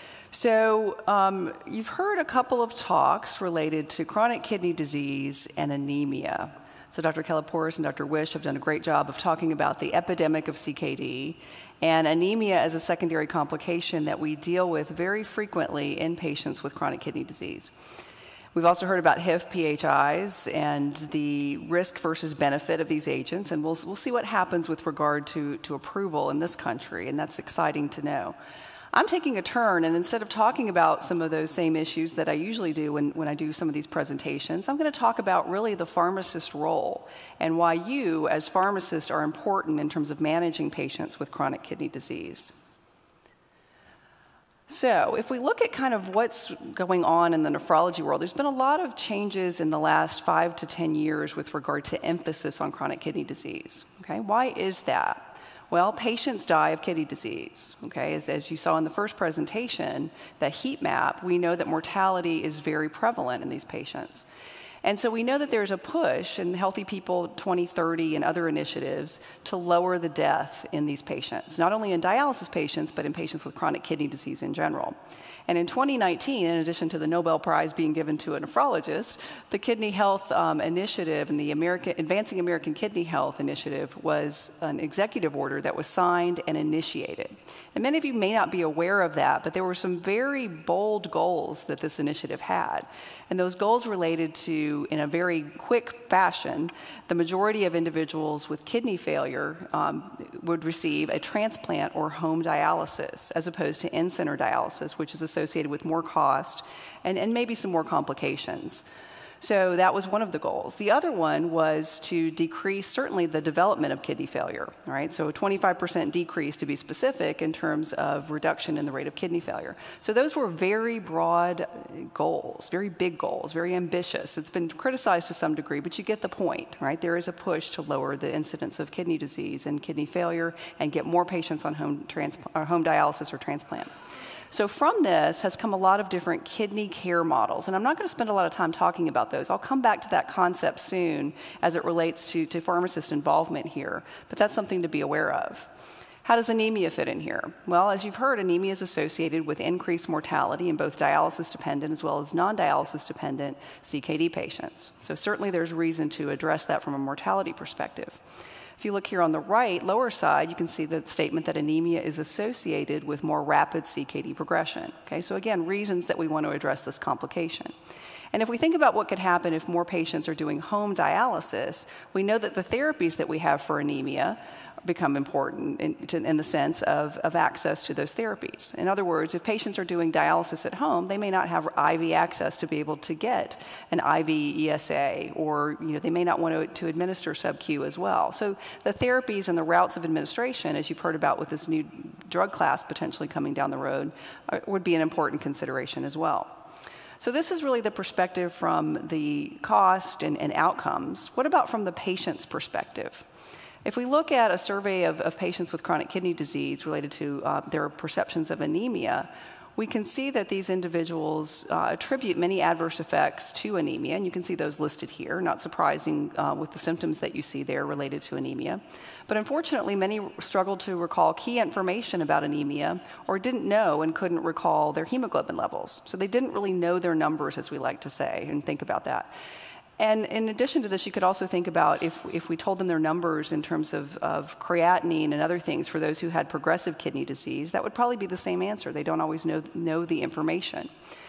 So you've heard a couple of talks related to chronic kidney disease and anemia. So Dr. Kalliporis and Dr. Wish have done a great job of talking about the epidemic of CKD and anemia as a secondary complication that we deal with very frequently in patients with chronic kidney disease. We've also heard about HIF-PHIs and the risk versus benefit of these agents, and we'll see what happens with regard to approval in this country, and that's exciting to know. I'm taking a turn, and instead of talking about some of those same issues that I usually do when I do some of these presentations, I'm going to talk about really the pharmacist role and why you, as pharmacists, are important in terms of managing patients with chronic kidney disease. So if we look at kind of what's going on in the nephrology world, there's been a lot of changes in the last 5 to 10 years with regard to emphasis on chronic kidney disease. Okay, why is that? Well, patients die of kidney disease. Okay, as you saw in the first presentation, the heat map, we know that mortality is very prevalent in these patients. And so we know that there's a push in Healthy People 2030 and other initiatives to lower the death in these patients, not only in dialysis patients, but in patients with chronic kidney disease in general. And in 2019, in addition to the Nobel Prize being given to a nephrologist, the Kidney Health Initiative and the Advancing American Kidney Health Initiative was an executive order that was signed and initiated. And many of you may not be aware of that, but there were some very bold goals that this initiative had. And those goals related to, in a very quick fashion, the majority of individuals with kidney failure would receive a transplant or home dialysis, as opposed to in-center dialysis, which is associated with more cost and maybe some more complications. So that was one of the goals. The other one was to decrease, certainly, the development of kidney failure, all right? So a 25% decrease, to be specific, in terms of reduction in the rate of kidney failure. So those were very broad goals, very big goals, very ambitious. It's been criticized to some degree, but you get the point, right? There is a push to lower the incidence of kidney disease and kidney failure and get more patients on home dialysis or transplant. So from this has come a lot of different kidney care models, and I'm not going to spend a lot of time talking about those. I'll come back to that concept soon as it relates to pharmacist involvement here, but that's something to be aware of. How does anemia fit in here? Well, as you've heard, anemia is associated with increased mortality in both dialysis-dependent as well as non-dialysis-dependent CKD patients. So certainly there's reason to address that from a mortality perspective. If you look here on the right, lower side, you can see the statement that anemia is associated with more rapid CKD progression. Okay, so again, reasons that we want to address this complication. And if we think about what could happen if more patients are doing home dialysis, we know that the therapies that we have for anemia become important in the sense of access to those therapies. In other words, if patients are doing dialysis at home, they may not have IV access to be able to get an IV ESA, or they may not want to administer sub-Q as well. So the therapies and the routes of administration, as you've heard about with this new drug class potentially coming down the road, would be an important consideration as well. So this is really the perspective from the cost and outcomes. What about from the patient's perspective? If we look at a survey of patients with chronic kidney disease related to their perceptions of anemia, we can see that these individuals attribute many adverse effects to anemia, and you can see those listed here, not surprising with the symptoms that you see there related to anemia. But unfortunately, many struggled to recall key information about anemia or didn't know and couldn't recall their hemoglobin levels. So they didn't really know their numbers, as we like to say, and think about that. And in addition to this, you could also think about if we told them their numbers in terms of creatinine and other things for those who had progressive kidney disease, that would probably be the same answer. They don't always know the information.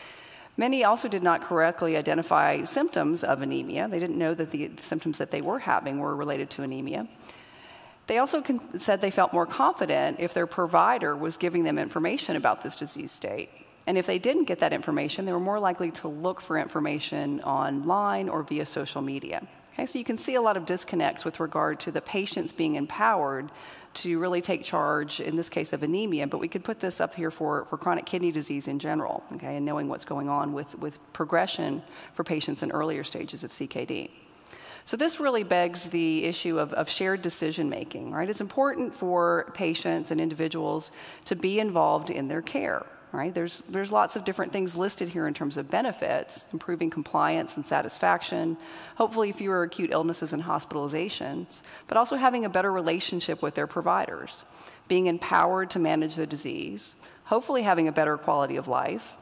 Many also did not correctly identify symptoms of anemia. They didn't know that the symptoms that they were having were related to anemia. They also said they felt more confident if their provider was giving them information about this disease state. And if they didn't get that information, they were more likely to look for information online or via social media. Okay, so you can see a lot of disconnects with regard to the patients being empowered to really take charge, in this case of anemia, but we could put this up here for chronic kidney disease in general, okay, and knowing what's going on with progression for patients in earlier stages of CKD. So this really begs the issue of shared decision-making, right? It's important for patients and individuals to be involved in their care. Right? There's lots of different things listed here in terms of benefits, improving compliance and satisfaction, hopefully fewer acute illnesses and hospitalizations, but also having a better relationship with their providers, being empowered to manage the disease, hopefully having a better quality of life,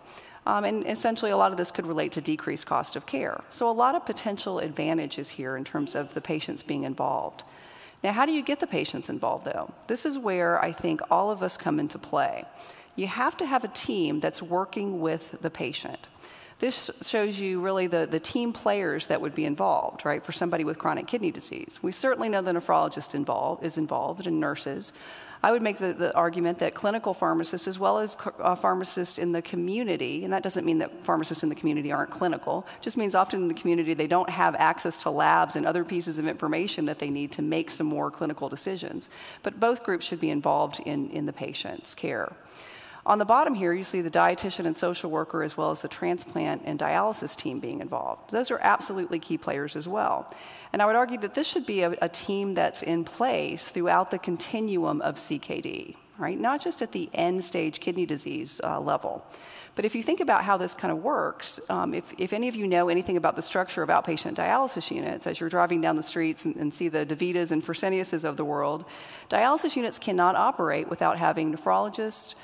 And essentially, a lot of this could relate to decreased cost of care. So a lot of potential advantages here in terms of the patients being involved. Now, how do you get the patients involved, though? This is where I think all of us come into play. You have to have a team that's working with the patient. This shows you really the team players that would be involved, right, for somebody with chronic kidney disease. We certainly know the nephrologist is involved and nurses. I would make the argument that clinical pharmacists, as well as pharmacists in the community, and that doesn't mean that pharmacists in the community aren't clinical, it just means often in the community they don't have access to labs and other pieces of information that they need to make some more clinical decisions. But both groups should be involved in the patient's care. On the bottom here, you see the dietitian and social worker, as well as the transplant and dialysis team being involved. Those are absolutely key players as well. And I would argue that this should be a team that's in place throughout the continuum of CKD, right? Not just at the end-stage kidney disease level. But if you think about how this kind of works, if any of you know anything about the structure of outpatient dialysis units, as you're driving down the streets and see the DaVitas and Freseniuses of the world, dialysis units cannot operate without having nephrologists,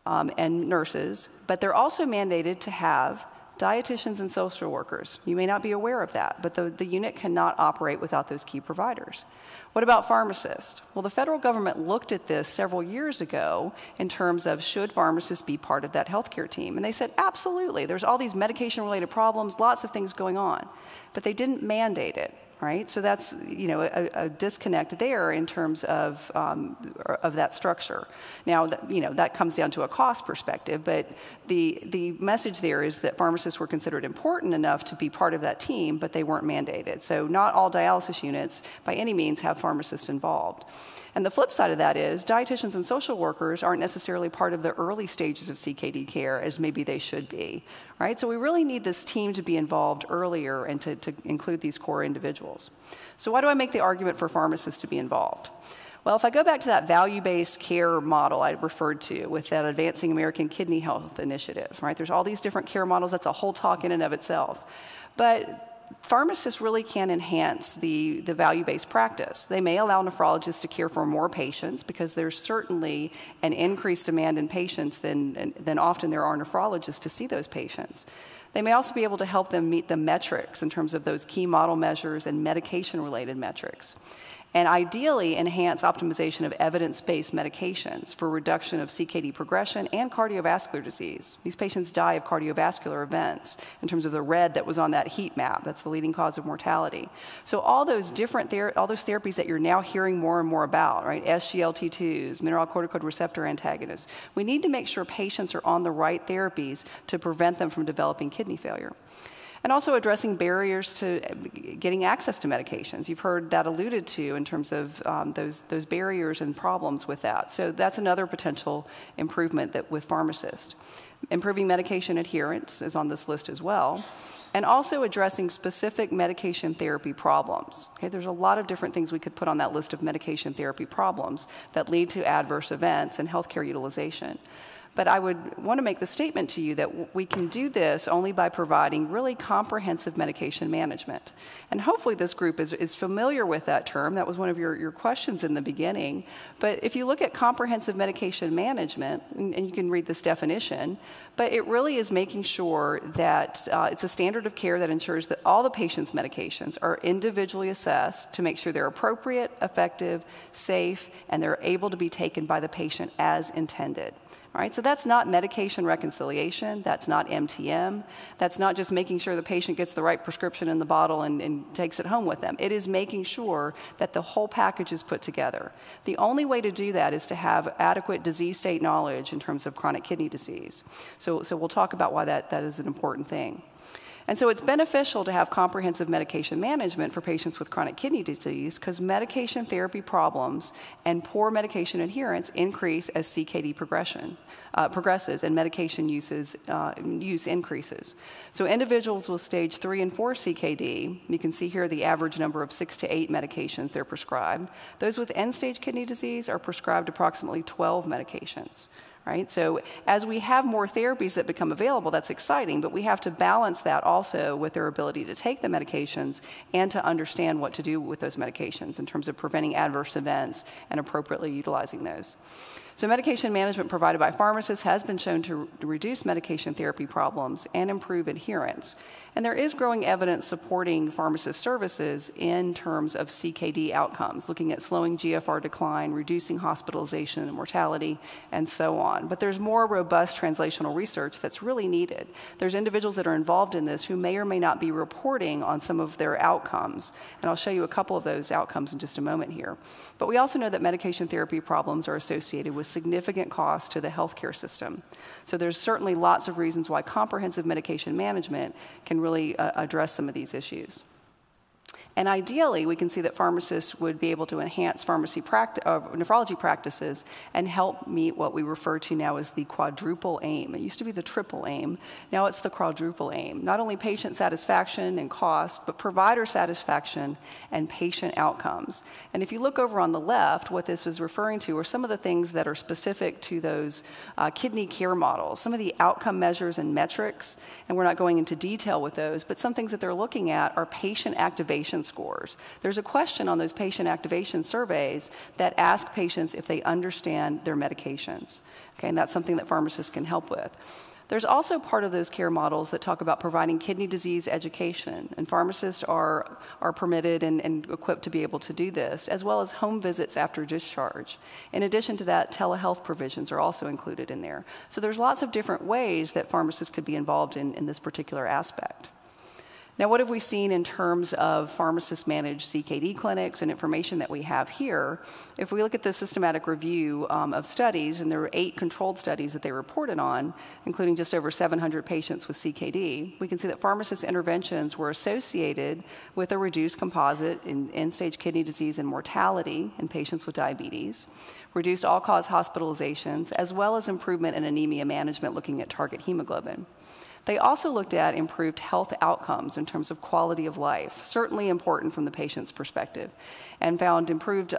and nurses, but they're also mandated to have dietitians and social workers. You may not be aware of that, but the unit cannot operate without those key providers. What about pharmacists? Well, the federal government looked at this several years ago in terms of should pharmacists be part of that healthcare team, and they said absolutely. There's all these medication-related problems, lots of things going on, but they didn't mandate it. Right, so that's a disconnect there in terms of that structure. Now, that comes down to a cost perspective, but the message there is that pharmacists were considered important enough to be part of that team, but they weren't mandated. So not all dialysis units, by any means, have pharmacists involved. And the flip side of that is dietitians and social workers aren't necessarily part of the early stages of CKD care as maybe they should be, right? So we really need this team to be involved earlier and to include these core individuals. So why do I make the argument for pharmacists to be involved? Well, if I go back to that value-based care model I referred to with that Advancing American Kidney Health Initiative, right? There's all these different care models. That's a whole talk in and of itself. But pharmacists really can enhance the value-based practice. They may allow nephrologists to care for more patients because there's certainly an increased demand in patients than often there are nephrologists to see those patients. They may also be able to help them meet the metrics in terms of those key model measures and medication-related metrics. And ideally enhance optimization of evidence-based medications for reduction of CKD progression and cardiovascular disease. These patients die of cardiovascular events in terms of the red that was on that heat map. That's the leading cause of mortality. So all those different all those therapies that you're now hearing more and more about, right? SGLT2s, mineralocorticoid receptor antagonists. We need to make sure patients are on the right therapies to prevent them from developing kidney failure. And also addressing barriers to getting access to medications. You've heard that alluded to in terms of those barriers and problems with that. So that's another potential improvement with pharmacists. Improving medication adherence is on this list as well. And also addressing specific medication therapy problems. Okay, there's a lot of different things we could put on that list of medication therapy problems that lead to adverse events and healthcare utilization. But I would want to make the statement to you that we can do this only by providing really comprehensive medication management. And hopefully this group is familiar with that term. That was one of your questions in the beginning. But if you look at comprehensive medication management, and you can read this definition, but it really is making sure that it's a standard of care that ensures that all the patient's medications are individually assessed to make sure they're appropriate, effective, safe, and they're able to be taken by the patient as intended. All right, so that's not medication reconciliation, that's not MTM, that's not just making sure the patient gets the right prescription in the bottle and takes it home with them. It is making sure that the whole package is put together. The only way to do that is to have adequate disease state knowledge in terms of chronic kidney disease. So we'll talk about why that is an important thing. And so it's beneficial to have comprehensive medication management for patients with chronic kidney disease because medication therapy problems and poor medication adherence increase as CKD progresses and medication use increases. So individuals with stage 3 and 4 CKD, you can see here the average number of 6 to 8 medications they're prescribed. Those with end-stage kidney disease are prescribed approximately 12 medications. right? So as we have more therapies that become available, that's exciting, but we have to balance that also with their ability to take the medications and to understand what to do with those medications in terms of preventing adverse events and appropriately utilizing those. So medication management provided by pharmacists has been shown to reduce medication therapy problems and improve adherence. And there is growing evidence supporting pharmacist services in terms of CKD outcomes, looking at slowing GFR decline, reducing hospitalization and mortality, and so on. But there's more robust translational research that's really needed. There's individuals that are involved in this who may or may not be reporting on some of their outcomes. And I'll show you a couple of those outcomes in just a moment here. But we also know that medication therapy problems are associated with significant costs to the healthcare system. So there's certainly lots of reasons why comprehensive medication management can really address some of these issues. And ideally, we can see that pharmacists would be able to enhance nephrology practices and help meet what we refer to now as the quadruple aim. It used to be the triple aim. Now it's the quadruple aim. Not only patient satisfaction and cost, but provider satisfaction and patient outcomes. And if you look over on the left, what this is referring to are some of the things that are specific to those kidney care models, some of the outcome measures and metrics, and we're not going into detail with those, but some things that they're looking at are patient activation scores. There's a question on those patient activation surveys that ask patients if they understand their medications. Okay, and that's something that pharmacists can help with. There's also part of those care models that talk about providing kidney disease education, and pharmacists are permitted and equipped to be able to do this, as well as home visits after discharge. In addition to that, telehealth provisions are also included in there. So there's lots of different ways that pharmacists could be involved in this particular aspect. Now, what have we seen in terms of pharmacist-managed CKD clinics and information that we have here? If we look at the systematic review of studies, and there were 8 controlled studies that they reported on, including just over 700 patients with CKD, we can see that pharmacist interventions were associated with a reduced composite in end-stage kidney disease and mortality in patients with diabetes, reduced all-cause hospitalizations, as well as improvement in anemia management looking at target hemoglobin. They also looked at improved health outcomes in terms of quality of life, certainly important from the patient's perspective, and found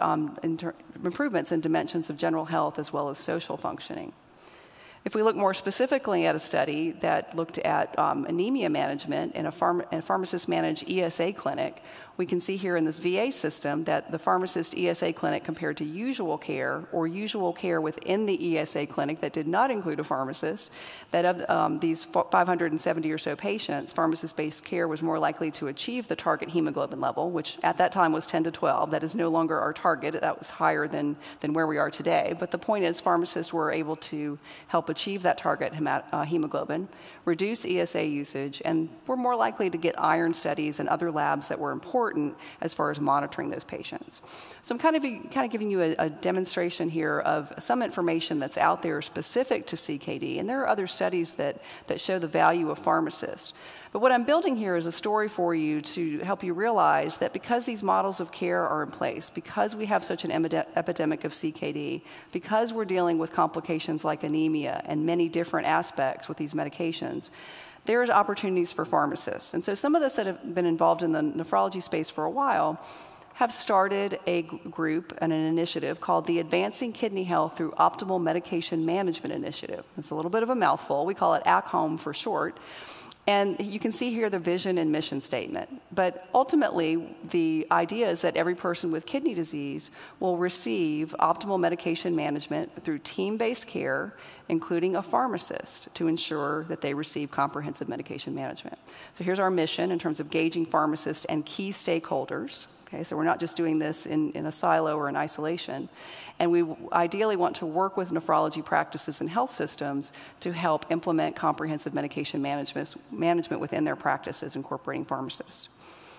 improvements in dimensions of general health as well as social functioning. If we look more specifically at a study that looked at anemia management in a pharmacist-managed ESA clinic, we can see here in this VA system that the pharmacist ESA clinic compared to usual care or usual care within the ESA clinic that did not include a pharmacist, that of these 570 or so patients, pharmacist-based care was more likely to achieve the target hemoglobin level, which at that time was 10 to 12. That is no longer our target. That was higher than where we are today. But the point is pharmacists were able to help achieve that target hemoglobin, reduce ESA usage, and were more likely to get iron studies and other labs that were important as far as monitoring those patients. So I'm kind of giving you a demonstration here of some information that's out there specific to CKD, and there are other studies that show the value of pharmacists. But what I'm building here is a story for you to help you realize that because these models of care are in place, because we have such an epidemic of CKD, because we're dealing with complications like anemia and many different aspects with these medications, there's opportunities for pharmacists. And so some of us that have been involved in the nephrology space for a while have started a group and an initiative called the Advancing Kidney Health Through Optimal Medication Management Initiative. It's a little bit of a mouthful. We call it ACHOM for short. And you can see here the vision and mission statement. But ultimately, the idea is that every person with kidney disease will receive optimal medication management through team-based care, including a pharmacist, to ensure that they receive comprehensive medication management. So here's our mission in terms of gauging pharmacists and key stakeholders. Okay, so we're not just doing this in a silo or in isolation. And we ideally want to work with nephrology practices and health systems to help implement comprehensive medication management within their practices, incorporating pharmacists.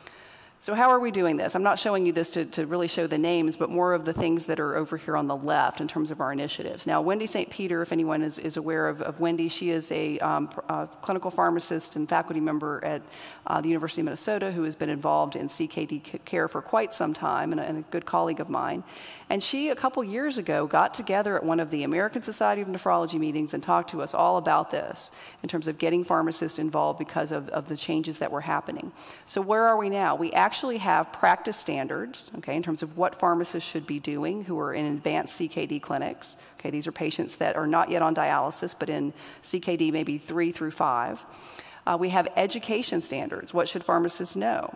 So how are we doing this? I'm not showing you this to really show the names, but more of the things that are over here on the left in terms of our initiatives. Now, Wendy St. Peter, if anyone is aware of Wendy, she is a clinical pharmacist and faculty member at the University of Minnesota who has been involved in CKD care for quite some time and a good colleague of mine. And she, a couple years ago, got together at one of the American Society of Nephrology meetings and talked to us all about this in terms of getting pharmacists involved because of the changes that were happening. So where are we now? We actually have practice standards, okay, in terms of what pharmacists should be doing who are in advanced CKD clinics. Okay, these are patients that are not yet on dialysis, but in CKD maybe 3 through 5. We have education standards. What should pharmacists know?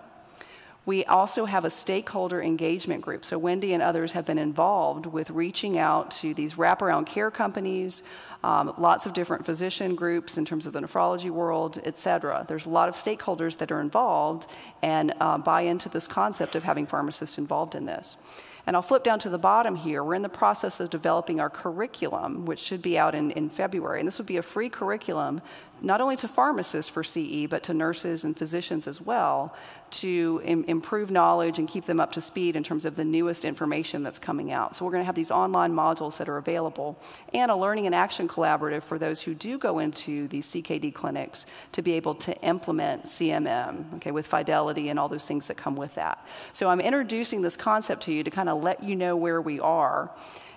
We also have a stakeholder engagement group. So Wendy and others have been involved with reaching out to these wraparound care companies, lots of different physician groups in terms of the nephrology world, et cetera. There's a lot of stakeholders that are involved and buy into this concept of having pharmacists involved in this. And I'll flip down to the bottom here. We're in the process of developing our curriculum, which should be out in February. And this would be a free curriculum, not only to pharmacists for CE, but to nurses and physicians as well, to improve knowledge and keep them up to speed in terms of the newest information that's coming out. So we're going to have these online modules that are available, and a learning and action collaborative for those who do go into these CKD clinics to be able to implement CMM, okay, with fidelity and all those things that come with that. So I'm introducing this concept to you to kind of let you know where we are,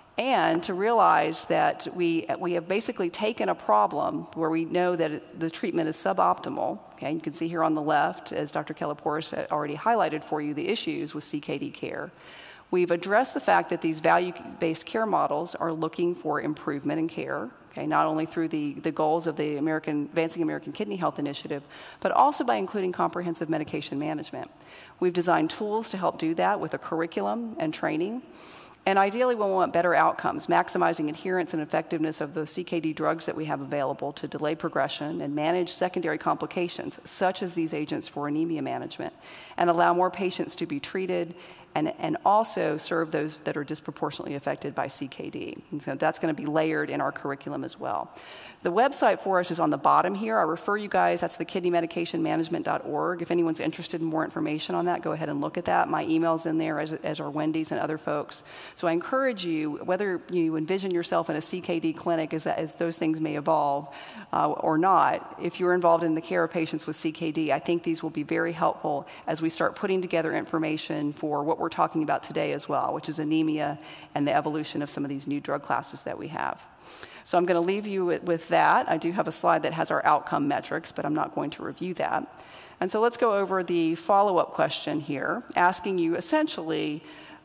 and to realize that we have basically taken a problem where we know that the treatment is suboptimal. Okay, you can see here on the left, as Dr. Kelliporis already highlighted for you, the issues with CKD care. We've addressed the fact that these value-based care models are looking for improvement in care, okay, not only through the goals of the Advancing American Kidney Health Initiative, but also by including comprehensive medication management. We've designed tools to help do that with a curriculum and training. And ideally, we want better outcomes, maximizing adherence and effectiveness of the CKD drugs that we have available to delay progression and manage secondary complications, such as these agents for anemia management, and allow more patients to be treated and also serve those that are disproportionately affected by CKD. And so that's going to be layered in our curriculum as well. The website for us is on the bottom here. I refer you guys, that's the kidneymedicationmanagement.org. If anyone's interested in more information on that, go ahead and look at that. My email's in there, as are Wendy's and other folks. So I encourage you, whether you envision yourself in a CKD clinic as those things may evolve or not, if you're involved in the care of patients with CKD, I think these will be very helpful as we start putting together information for what we're talking about today as well, which is anemia and the evolution of some of these new drug classes that we have. So I'm going to leave you with that. I do have a slide that has our outcome metrics, but I'm not going to review that. And so let's go over the follow-up question here, asking you essentially,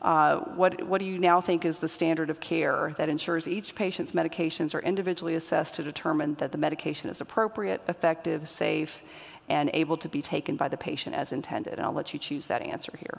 what do you now think is the standard of care that ensures each patient's medications are individually assessed to determine that the medication is appropriate, effective, safe, and able to be taken by the patient as intended? And I'll let you choose that answer here.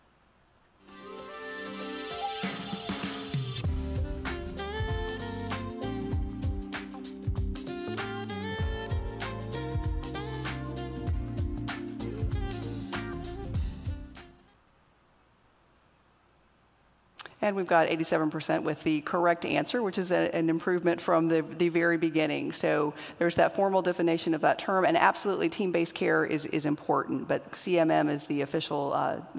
And we've got 87% with the correct answer, which is an improvement from the very beginning. So there's that formal definition of that term, and absolutely team-based care is important, but CMM is the official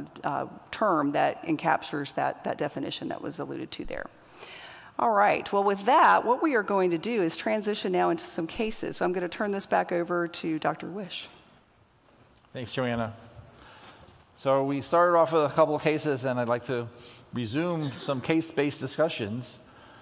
term that encaptures that definition that was alluded to there. All right, well with that, what we are going to do is transition now into some cases. So I'm going to turn this back over to Dr. Wish. Thanks, Joanna. So we started off with a couple of cases, and I'd like to resume some case-based discussions.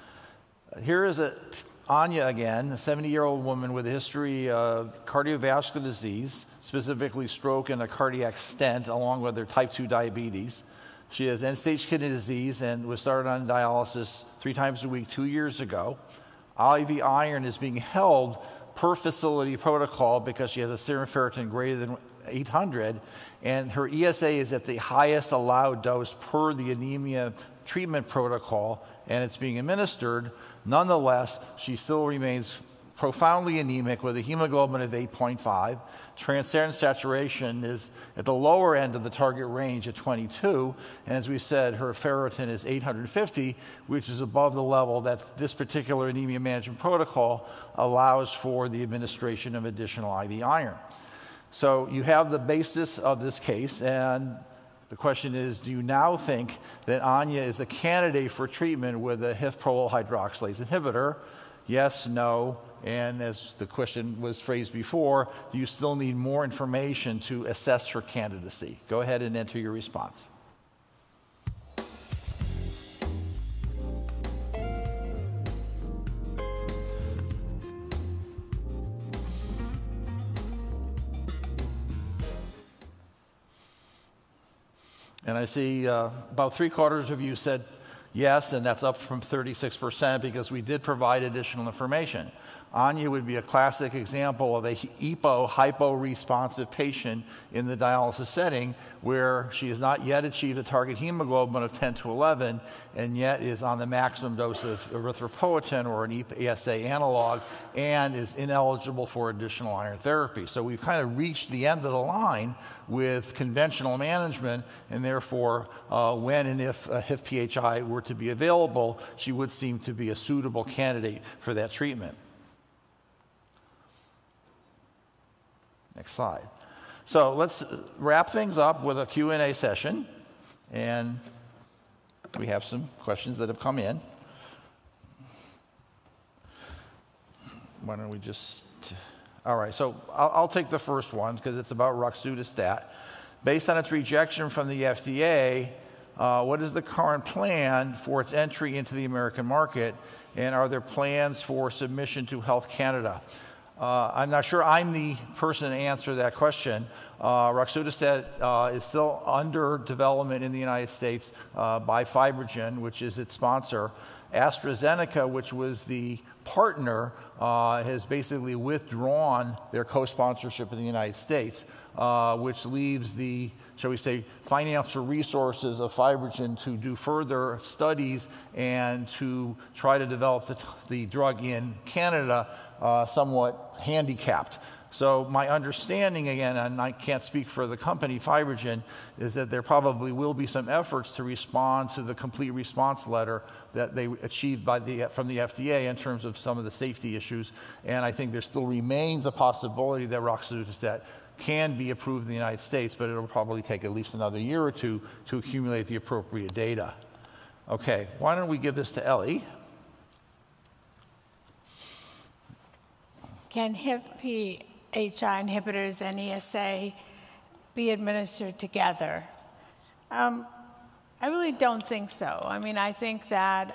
Here is Anya again, a 70-year-old woman with a history of cardiovascular disease, specifically stroke and a cardiac stent, along with her type 2 diabetes. She has end-stage kidney disease and was started on dialysis 3 times a week 2 years ago. IV iron is being held per facility protocol because she has a serum ferritin greater than 800, and her ESA is at the highest allowed dose per the anemia treatment protocol, and it's being administered. Nonetheless, she still remains profoundly anemic with a hemoglobin of 8.5. Transferrin saturation is at the lower end of the target range at 22, and as we said, her ferritin is 850, which is above the level that this particular anemia management protocol allows for the administration of additional IV iron. So you have the basis of this case, and the question is, do you now think that Anya is a candidate for treatment with a HIF-prolyl hydroxylase inhibitor? Yes, no, and as the question was phrased before, do you still need more information to assess her candidacy? Go ahead and enter your response. And I see about 3/4 of you said yes, and that's up from 36% because we did provide additional information. Anya would be a classic example of a EPO, hypo-responsive patient in the dialysis setting where she has not yet achieved a target hemoglobin of 10 to 11 and yet is on the maximum dose of erythropoietin or an ESA analog and is ineligible for additional iron therapy. So we've kind of reached the end of the line with conventional management, and therefore when and if HIF-PHI were to be available, she would seem to be a suitable candidate for that treatment. Next slide. So let's wrap things up with a Q&A session, and we have some questions that have come in. Why don't we just... All right, so I'll take the first one because it's about roxadustat. Based on its rejection from the FDA, what is the current plan for its entry into the American market, and are there plans for submission to Health Canada? I'm not sure I'm the person to answer that question. Roxadustat is still under development in the United States by FibroGen, which is its sponsor. AstraZeneca, which was the partner, has basically withdrawn their co-sponsorship in the United States, which leaves the, shall we say, financial resources of FibroGen to do further studies and to try to develop the drug in Canada somewhat handicapped. So my understanding, again, and I can't speak for the company, FibroGen, is that there probably will be some efforts to respond to the complete response letter that they achieved from the FDA in terms of some of the safety issues. And I think there still remains a possibility that roxadustat can be approved in the United States, but it'll probably take at least another year or two to accumulate the appropriate data. Okay, why don't we give this to Ellie? Can HIF-PHI inhibitors and ESA be administered together? I really don't think so. I mean, I think that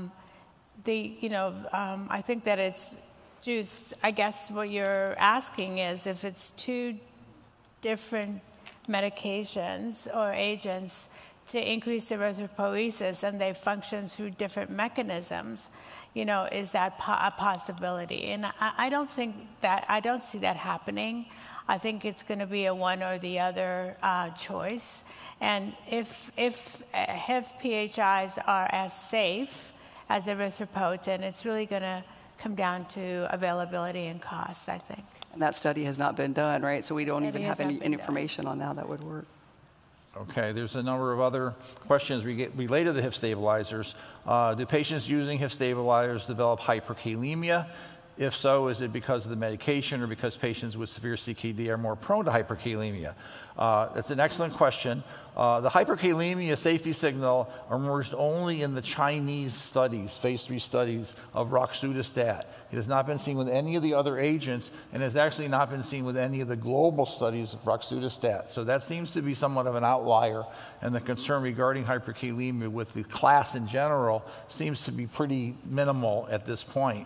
I think that it's just, I guess what you're asking is if it's two different medications or agents to increase erythropoiesis and they function through different mechanisms, is that a possibility? And I don't think that, I don't see that happening. I think it's going to be a one or the other choice. And if HIF-PHIs are as safe as erythropoietin, it's really going to come down to availability and costs, I think. And that study has not been done, right? So we don't even have any information on how that would work. Okay, there's a number of other questions related to the HIF stabilizers. Do patients using HIF stabilizers develop hyperkalemia? If so, is it because of the medication or because patients with severe CKD are more prone to hyperkalemia? That's an excellent question. The hyperkalemia safety signal emerged only in the Chinese studies, phase 3 studies of roxadustat. It has not been seen with any of the other agents and has actually not been seen with any of the global studies of roxadustat. So that seems to be somewhat of an outlier, and the concern regarding hyperkalemia with the class in general seems to be pretty minimal at this point.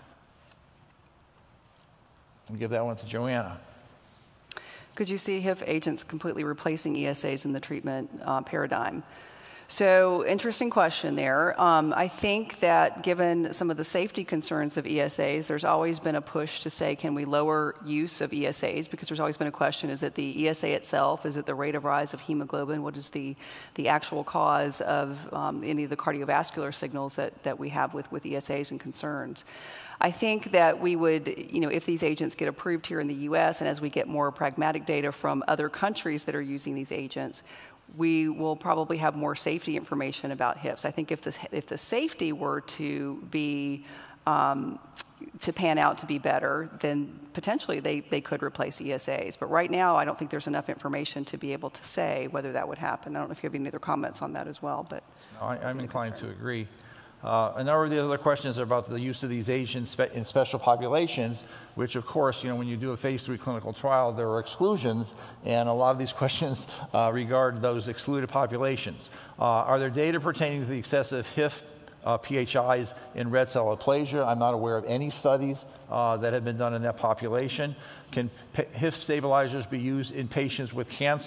I'll give that one to Joanna. Could you see HIF agents completely replacing ESAs in the treatment paradigm? So interesting question there. I think that given some of the safety concerns of ESAs, there's always been a push to say, can we lower use of ESAs? Because there's always been a question, is it the ESA itself? Is it the rate of rise of hemoglobin? What is the actual cause of any of the cardiovascular signals that we have with ESAs and concerns? I think that we would, if these agents get approved here in the US and as we get more pragmatic data from other countries that are using these agents, we will probably have more safety information about HIFs. I think if the safety were to be to pan out to be better, then potentially they could replace ESAs. But right now, I don't think there's enough information to be able to say whether that would happen. I don't know if you have any other comments on that as well. But no, I'm inclined to agree. A number of the other questions are about the use of these agents in special populations, which, of course, when you do a phase 3 clinical trial, there are exclusions, and a lot of these questions regard those excluded populations. Are there data pertaining to the excessive HIF-PHIs in red cell aplasia? I'm not aware of any studies that have been done in that population. Can HIF stabilizers be used in patients with cancer?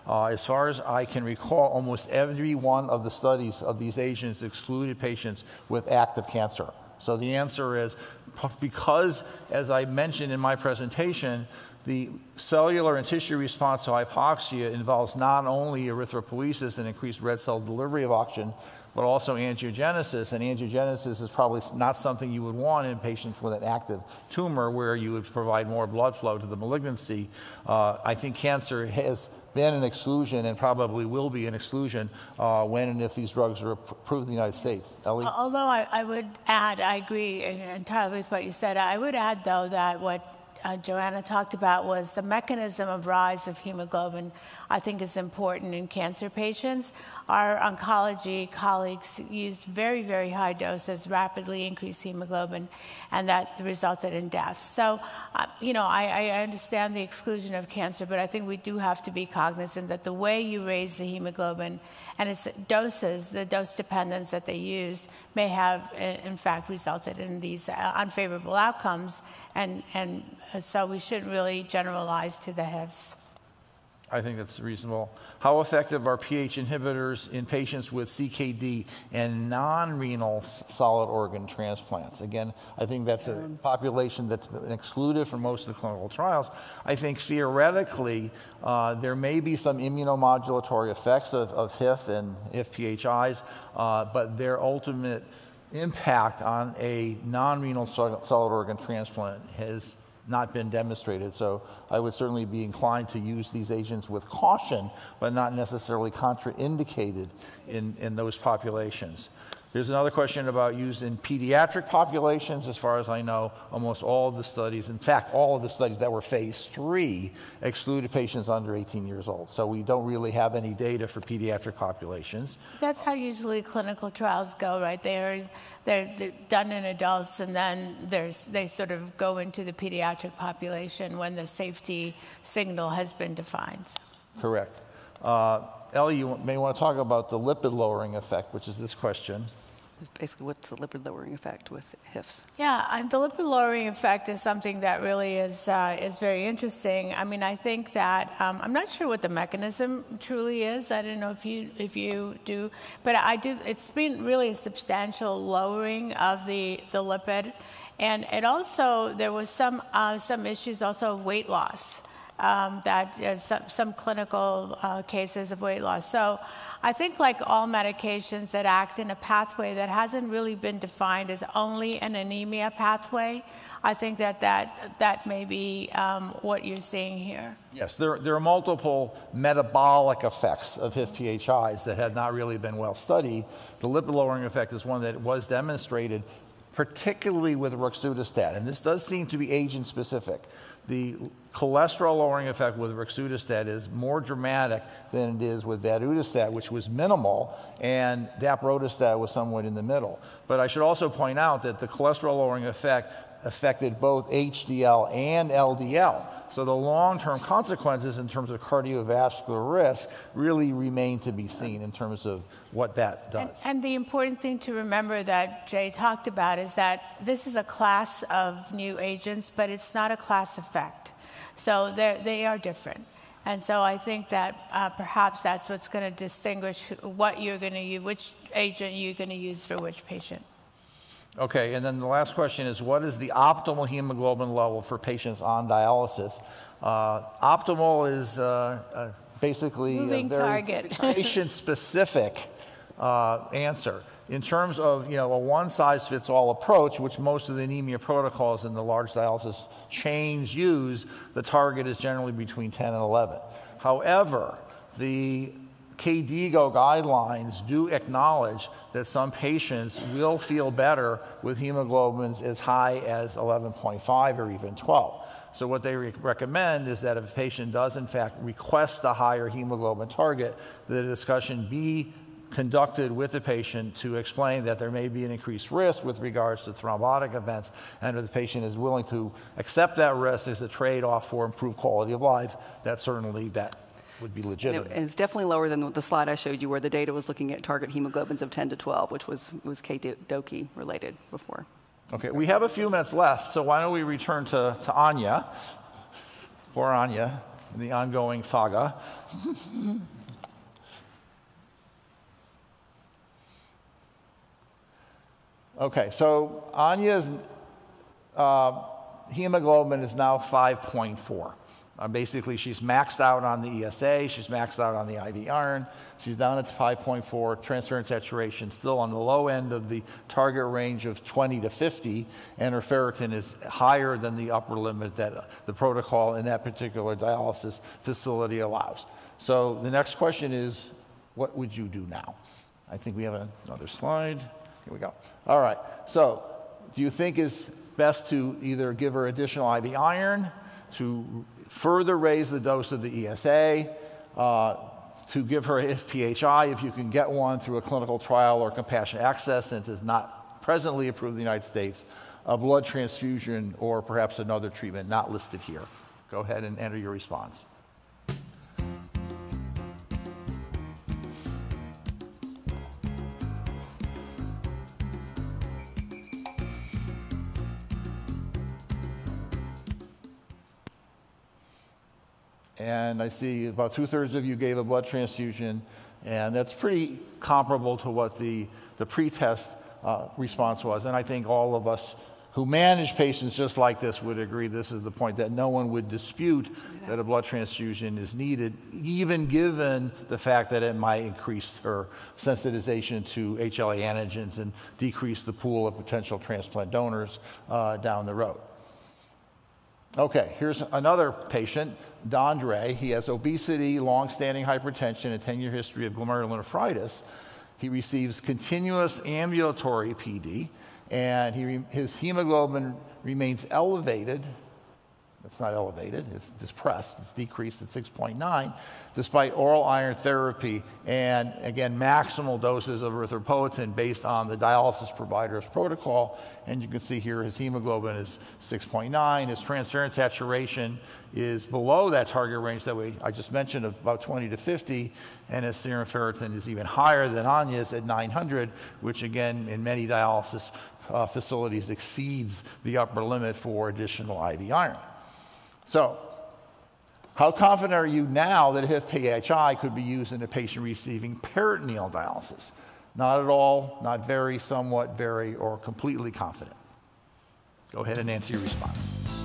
As far as I can recall, almost every one of the studies of these agents excluded patients with active cancer. So the answer is because, as I mentioned in my presentation, the cellular and tissue response to hypoxia involves not only erythropoiesis and increased red cell delivery of oxygen, but also angiogenesis. And angiogenesis is probably not something you would want in patients with an active tumor where you would provide more blood flow to the malignancy. I think cancer has been an exclusion and probably will be an exclusion when and if these drugs are approved in the United States. Ellie? Although I would add, I agree entirely with what you said. I would add, though, that what Joanna talked about was the mechanism of rise of hemoglobin, I think, is important in cancer patients. Our oncology colleagues used very, very high doses, rapidly increased hemoglobin, and that resulted in death. So, I understand the exclusion of cancer, but I think we do have to be cognizant that the way you raise the hemoglobin and its doses, the dose dependence that they used, may have, in fact, resulted in these unfavorable outcomes. And so we shouldn't really generalize to the HIFs. I think that's reasonable. How effective are pH inhibitors in patients with CKD and non-renal solid organ transplants? Again, I think that's a population that's been excluded from most of the clinical trials. I think theoretically there may be some immunomodulatory effects of HIF and HIF-PHIs, but their ultimate impact on a non-renal solid organ transplant has not been demonstrated. So I would certainly be inclined to use these agents with caution, but not necessarily contraindicated in those populations. There's another question about use in pediatric populations. As far as I know, almost all of the studies, in fact, all of the studies that were phase 3 excluded patients under 18 years old. So we don't really have any data for pediatric populations. That's how usually clinical trials go, right? They're done in adults, and then they sort of go into the pediatric population when the safety signal has been defined. Correct. Ellie, you may want to talk about the lipid-lowering effect, which is this question. Basically, what's the lipid-lowering effect with HIFs? Yeah, the lipid-lowering effect is something that really is very interesting. I mean, I think that I'm not sure what the mechanism truly is. I don't know if you do, but I do. It's been really a substantial lowering of the lipid, and it also there was some issues also of weight loss. Some clinical cases of weight loss. So I think like all medications that act in a pathway that hasn't really been defined as only an anemia pathway, I think that may be what you're seeing here. Yes, there are multiple metabolic effects of HIF-PHIs that have not really been well studied. The lipid-lowering effect is one that was demonstrated, particularly with roxadustat, and this does seem to be agent-specific. The cholesterol-lowering effect with roxadustat is more dramatic than it is with vadadustat, which was minimal, and daprodustat was somewhat in the middle. But I should also point out that the cholesterol-lowering effect affected both HDL and LDL. So the long-term consequences in terms of cardiovascular risk really remain to be seen in terms of what that does. And the important thing to remember that Jay talked about is that this is a class of new agents, but it's not a class effect. So they are different. And so I think that perhaps that's what's going to distinguish what you're going to use, which agent you're going to use for which patient. Okay, and then the last question is, what is the optimal hemoglobin level for patients on dialysis? Optimal is basically a very patient-specific answer. In terms of a one-size-fits-all approach, which most of the anemia protocols in the large dialysis chains use, the target is generally between 10 and 11. However, the KDIGO guidelines do acknowledge that some patients will feel better with hemoglobins as high as 11.5 or even 12. So what they recommend is that if a patient does in fact request a higher hemoglobin target, the discussion be conducted with the patient to explain that there may be an increased risk with regards to thrombotic events, and if the patient is willing to accept that risk as a trade-off for improved quality of life, that would be legitimate. And it's definitely lower than the slide I showed you where the data was looking at target hemoglobins of 10 to 12, which was KDOQI related before. Okay, we have a few minutes left, so why don't we return to Anya. Poor Anya. in the ongoing saga. Okay, so Anya's hemoglobin is now 5.4. Basically, she's maxed out on the ESA, she's maxed out on the IV iron, she's down at 5.4, transferrin saturation still on the low end of the target range of 20 to 50, and her ferritin is higher than the upper limit that the protocol in that particular dialysis facility allows. So the next question is, what would you do now? I think we have another slide. Here we go. All right, so do you think it's best to either give her additional IV iron, to further raise the dose of the ESA, to give her HIF-PHI if you can get one through a clinical trial or compassionate access, since it's not presently approved in the United States, a blood transfusion, or perhaps another treatment not listed here? Go ahead and enter your response. And I see about 2/3 of you gave a blood transfusion, and that's pretty comparable to what the pre-test response was. And I think all of us who manage patients just like this would agree this is the point, that no one would dispute that a blood transfusion is needed, even given the fact that it might increase her sensitization to HLA antigens and decrease the pool of potential transplant donors down the road. Okay, here's another patient, Dondre. He has obesity, long-standing hypertension, a 10-year history of glomerulonephritis. He receives continuous ambulatory PD, and his hemoglobin remains elevated. It's not elevated, it's depressed, it's decreased at 6.9, despite oral iron therapy and, again, maximal doses of erythropoietin based on the dialysis provider's protocol. And you can see here his hemoglobin is 6.9, his transferrin saturation is below that target range that I just mentioned of about 20 to 50, and his serum ferritin is even higher than Anya's at 900, which again, in many dialysis facilities exceeds the upper limit for additional IV iron. So, how confident are you now that HIF-PHI could be used in a patient receiving peritoneal dialysis? Not at all, not very, somewhat, very, or completely confident. Go ahead and answer your response.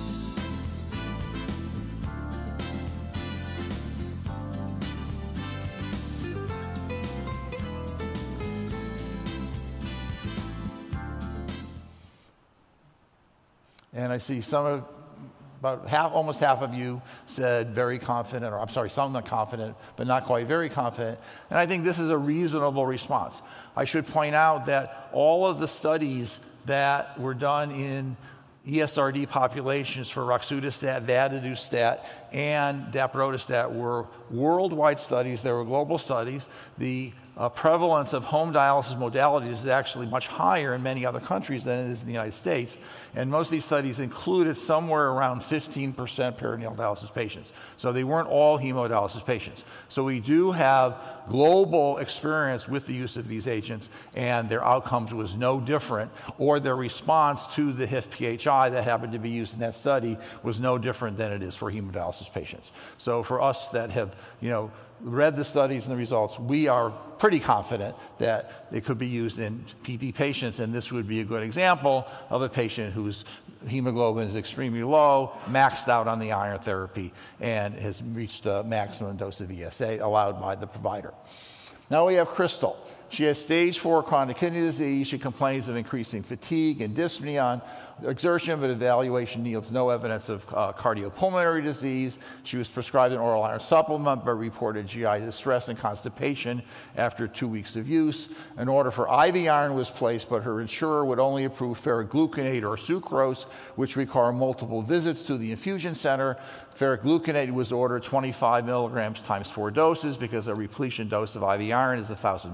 And I see almost half of you said very confident, or I'm sorry, some not confident, but not quite very confident. And I think this is a reasonable response. I should point out that all of the studies that were done in ESRD populations for roxadustat, vadadustat, and daprodustat were worldwide studies. They were global studies. The prevalence of home dialysis modalities is actually much higher in many other countries than it is in the United States. And most of these studies included somewhere around 15% peritoneal dialysis patients. So they weren't all hemodialysis patients. So we do have global experience with the use of these agents, and their outcomes was no different, or their response to the HIF-PHI that happened to be used in that study was no different than it is for hemodialysis patients. So for us that have, read the studies and the results, we are pretty confident that it could be used in PD patients, and this would be a good example of a patient whose hemoglobin is extremely low, maxed out on the iron therapy, and has reached a maximum dose of ESA allowed by the provider. Now we have Crystal. She has stage 4 chronic kidney disease. She complains of increasing fatigue and dyspnea on exertion, but evaluation yields no evidence of cardiopulmonary disease. She was prescribed an oral iron supplement, but reported GI distress and constipation after 2 weeks of use. An order for IV iron was placed, but her insurer would only approve ferrogluconate or sucrose, which require multiple visits to the infusion center. Ferrogluconate was ordered 25 milligrams times 4 doses because a repletion dose of IV iron is 1,000 milligrams.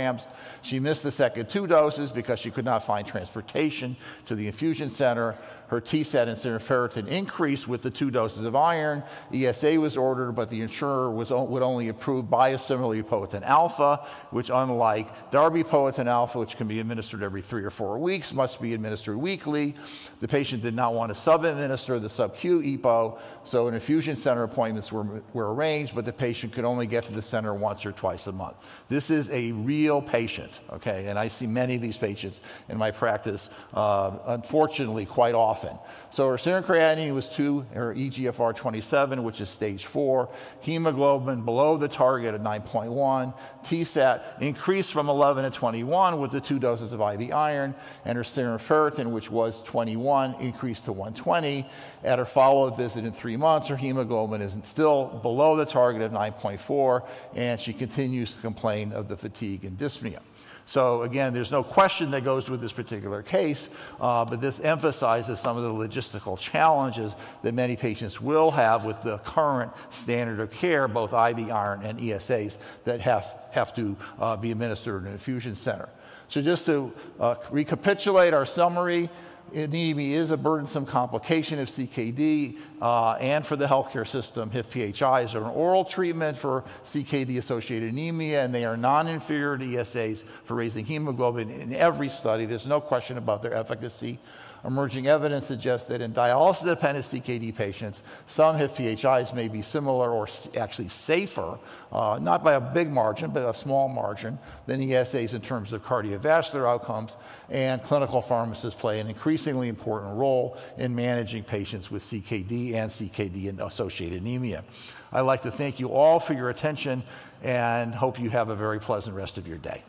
milligrams. She missed the second 2 doses because she could not find transportation to the infusion center. Her TSAT and serum ferritin increased with the 2 doses of iron. ESA was ordered, but the insurer would only approve biosimilar Epoetin alpha, which, unlike darbepoetin alpha, which can be administered every 3 or 4 weeks, must be administered weekly. The patient did not want to sub-administer the sub-Q EPO, so infusion center appointments were arranged, but the patient could only get to the center once or twice a month. This is a real patient, okay? And I see many of these patients in my practice, unfortunately, quite often. So her serum creatinine was 2, her EGFR 27, which is stage 4, hemoglobin below the target at 9.1, TSAT increased from 11 to 21 with the 2 doses of IV iron, and her serum ferritin, which was 21, increased to 120. At her follow-up visit in 3 months, her hemoglobin is still below the target of 9.4, and she continues to complain of the fatigue and dyspnea. So again, there's no question that goes with this particular case, but this emphasizes some of the logistical challenges that many patients will have with the current standard of care, both IV iron and ESAs, that have to be administered in an infusion center. So just to recapitulate our summary, anemia is a burdensome complication of CKD, and for the healthcare system, HIF-PHIs are an oral treatment for CKD-associated anemia, and they are non-inferior to ESAs for raising hemoglobin in every study. There's no question about their efficacy. Emerging evidence suggests that in dialysis-dependent CKD patients, some HIF-PHIs may be similar or actually safer, not by a big margin, but a small margin, than ESAs in terms of cardiovascular outcomes, and clinical pharmacists play an increasingly important role in managing patients with CKD and CKD-associated anemia. I'd like to thank you all for your attention and hope you have a very pleasant rest of your day.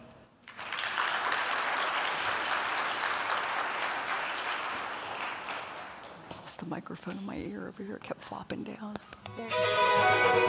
The microphone in my ear over here kept flopping down.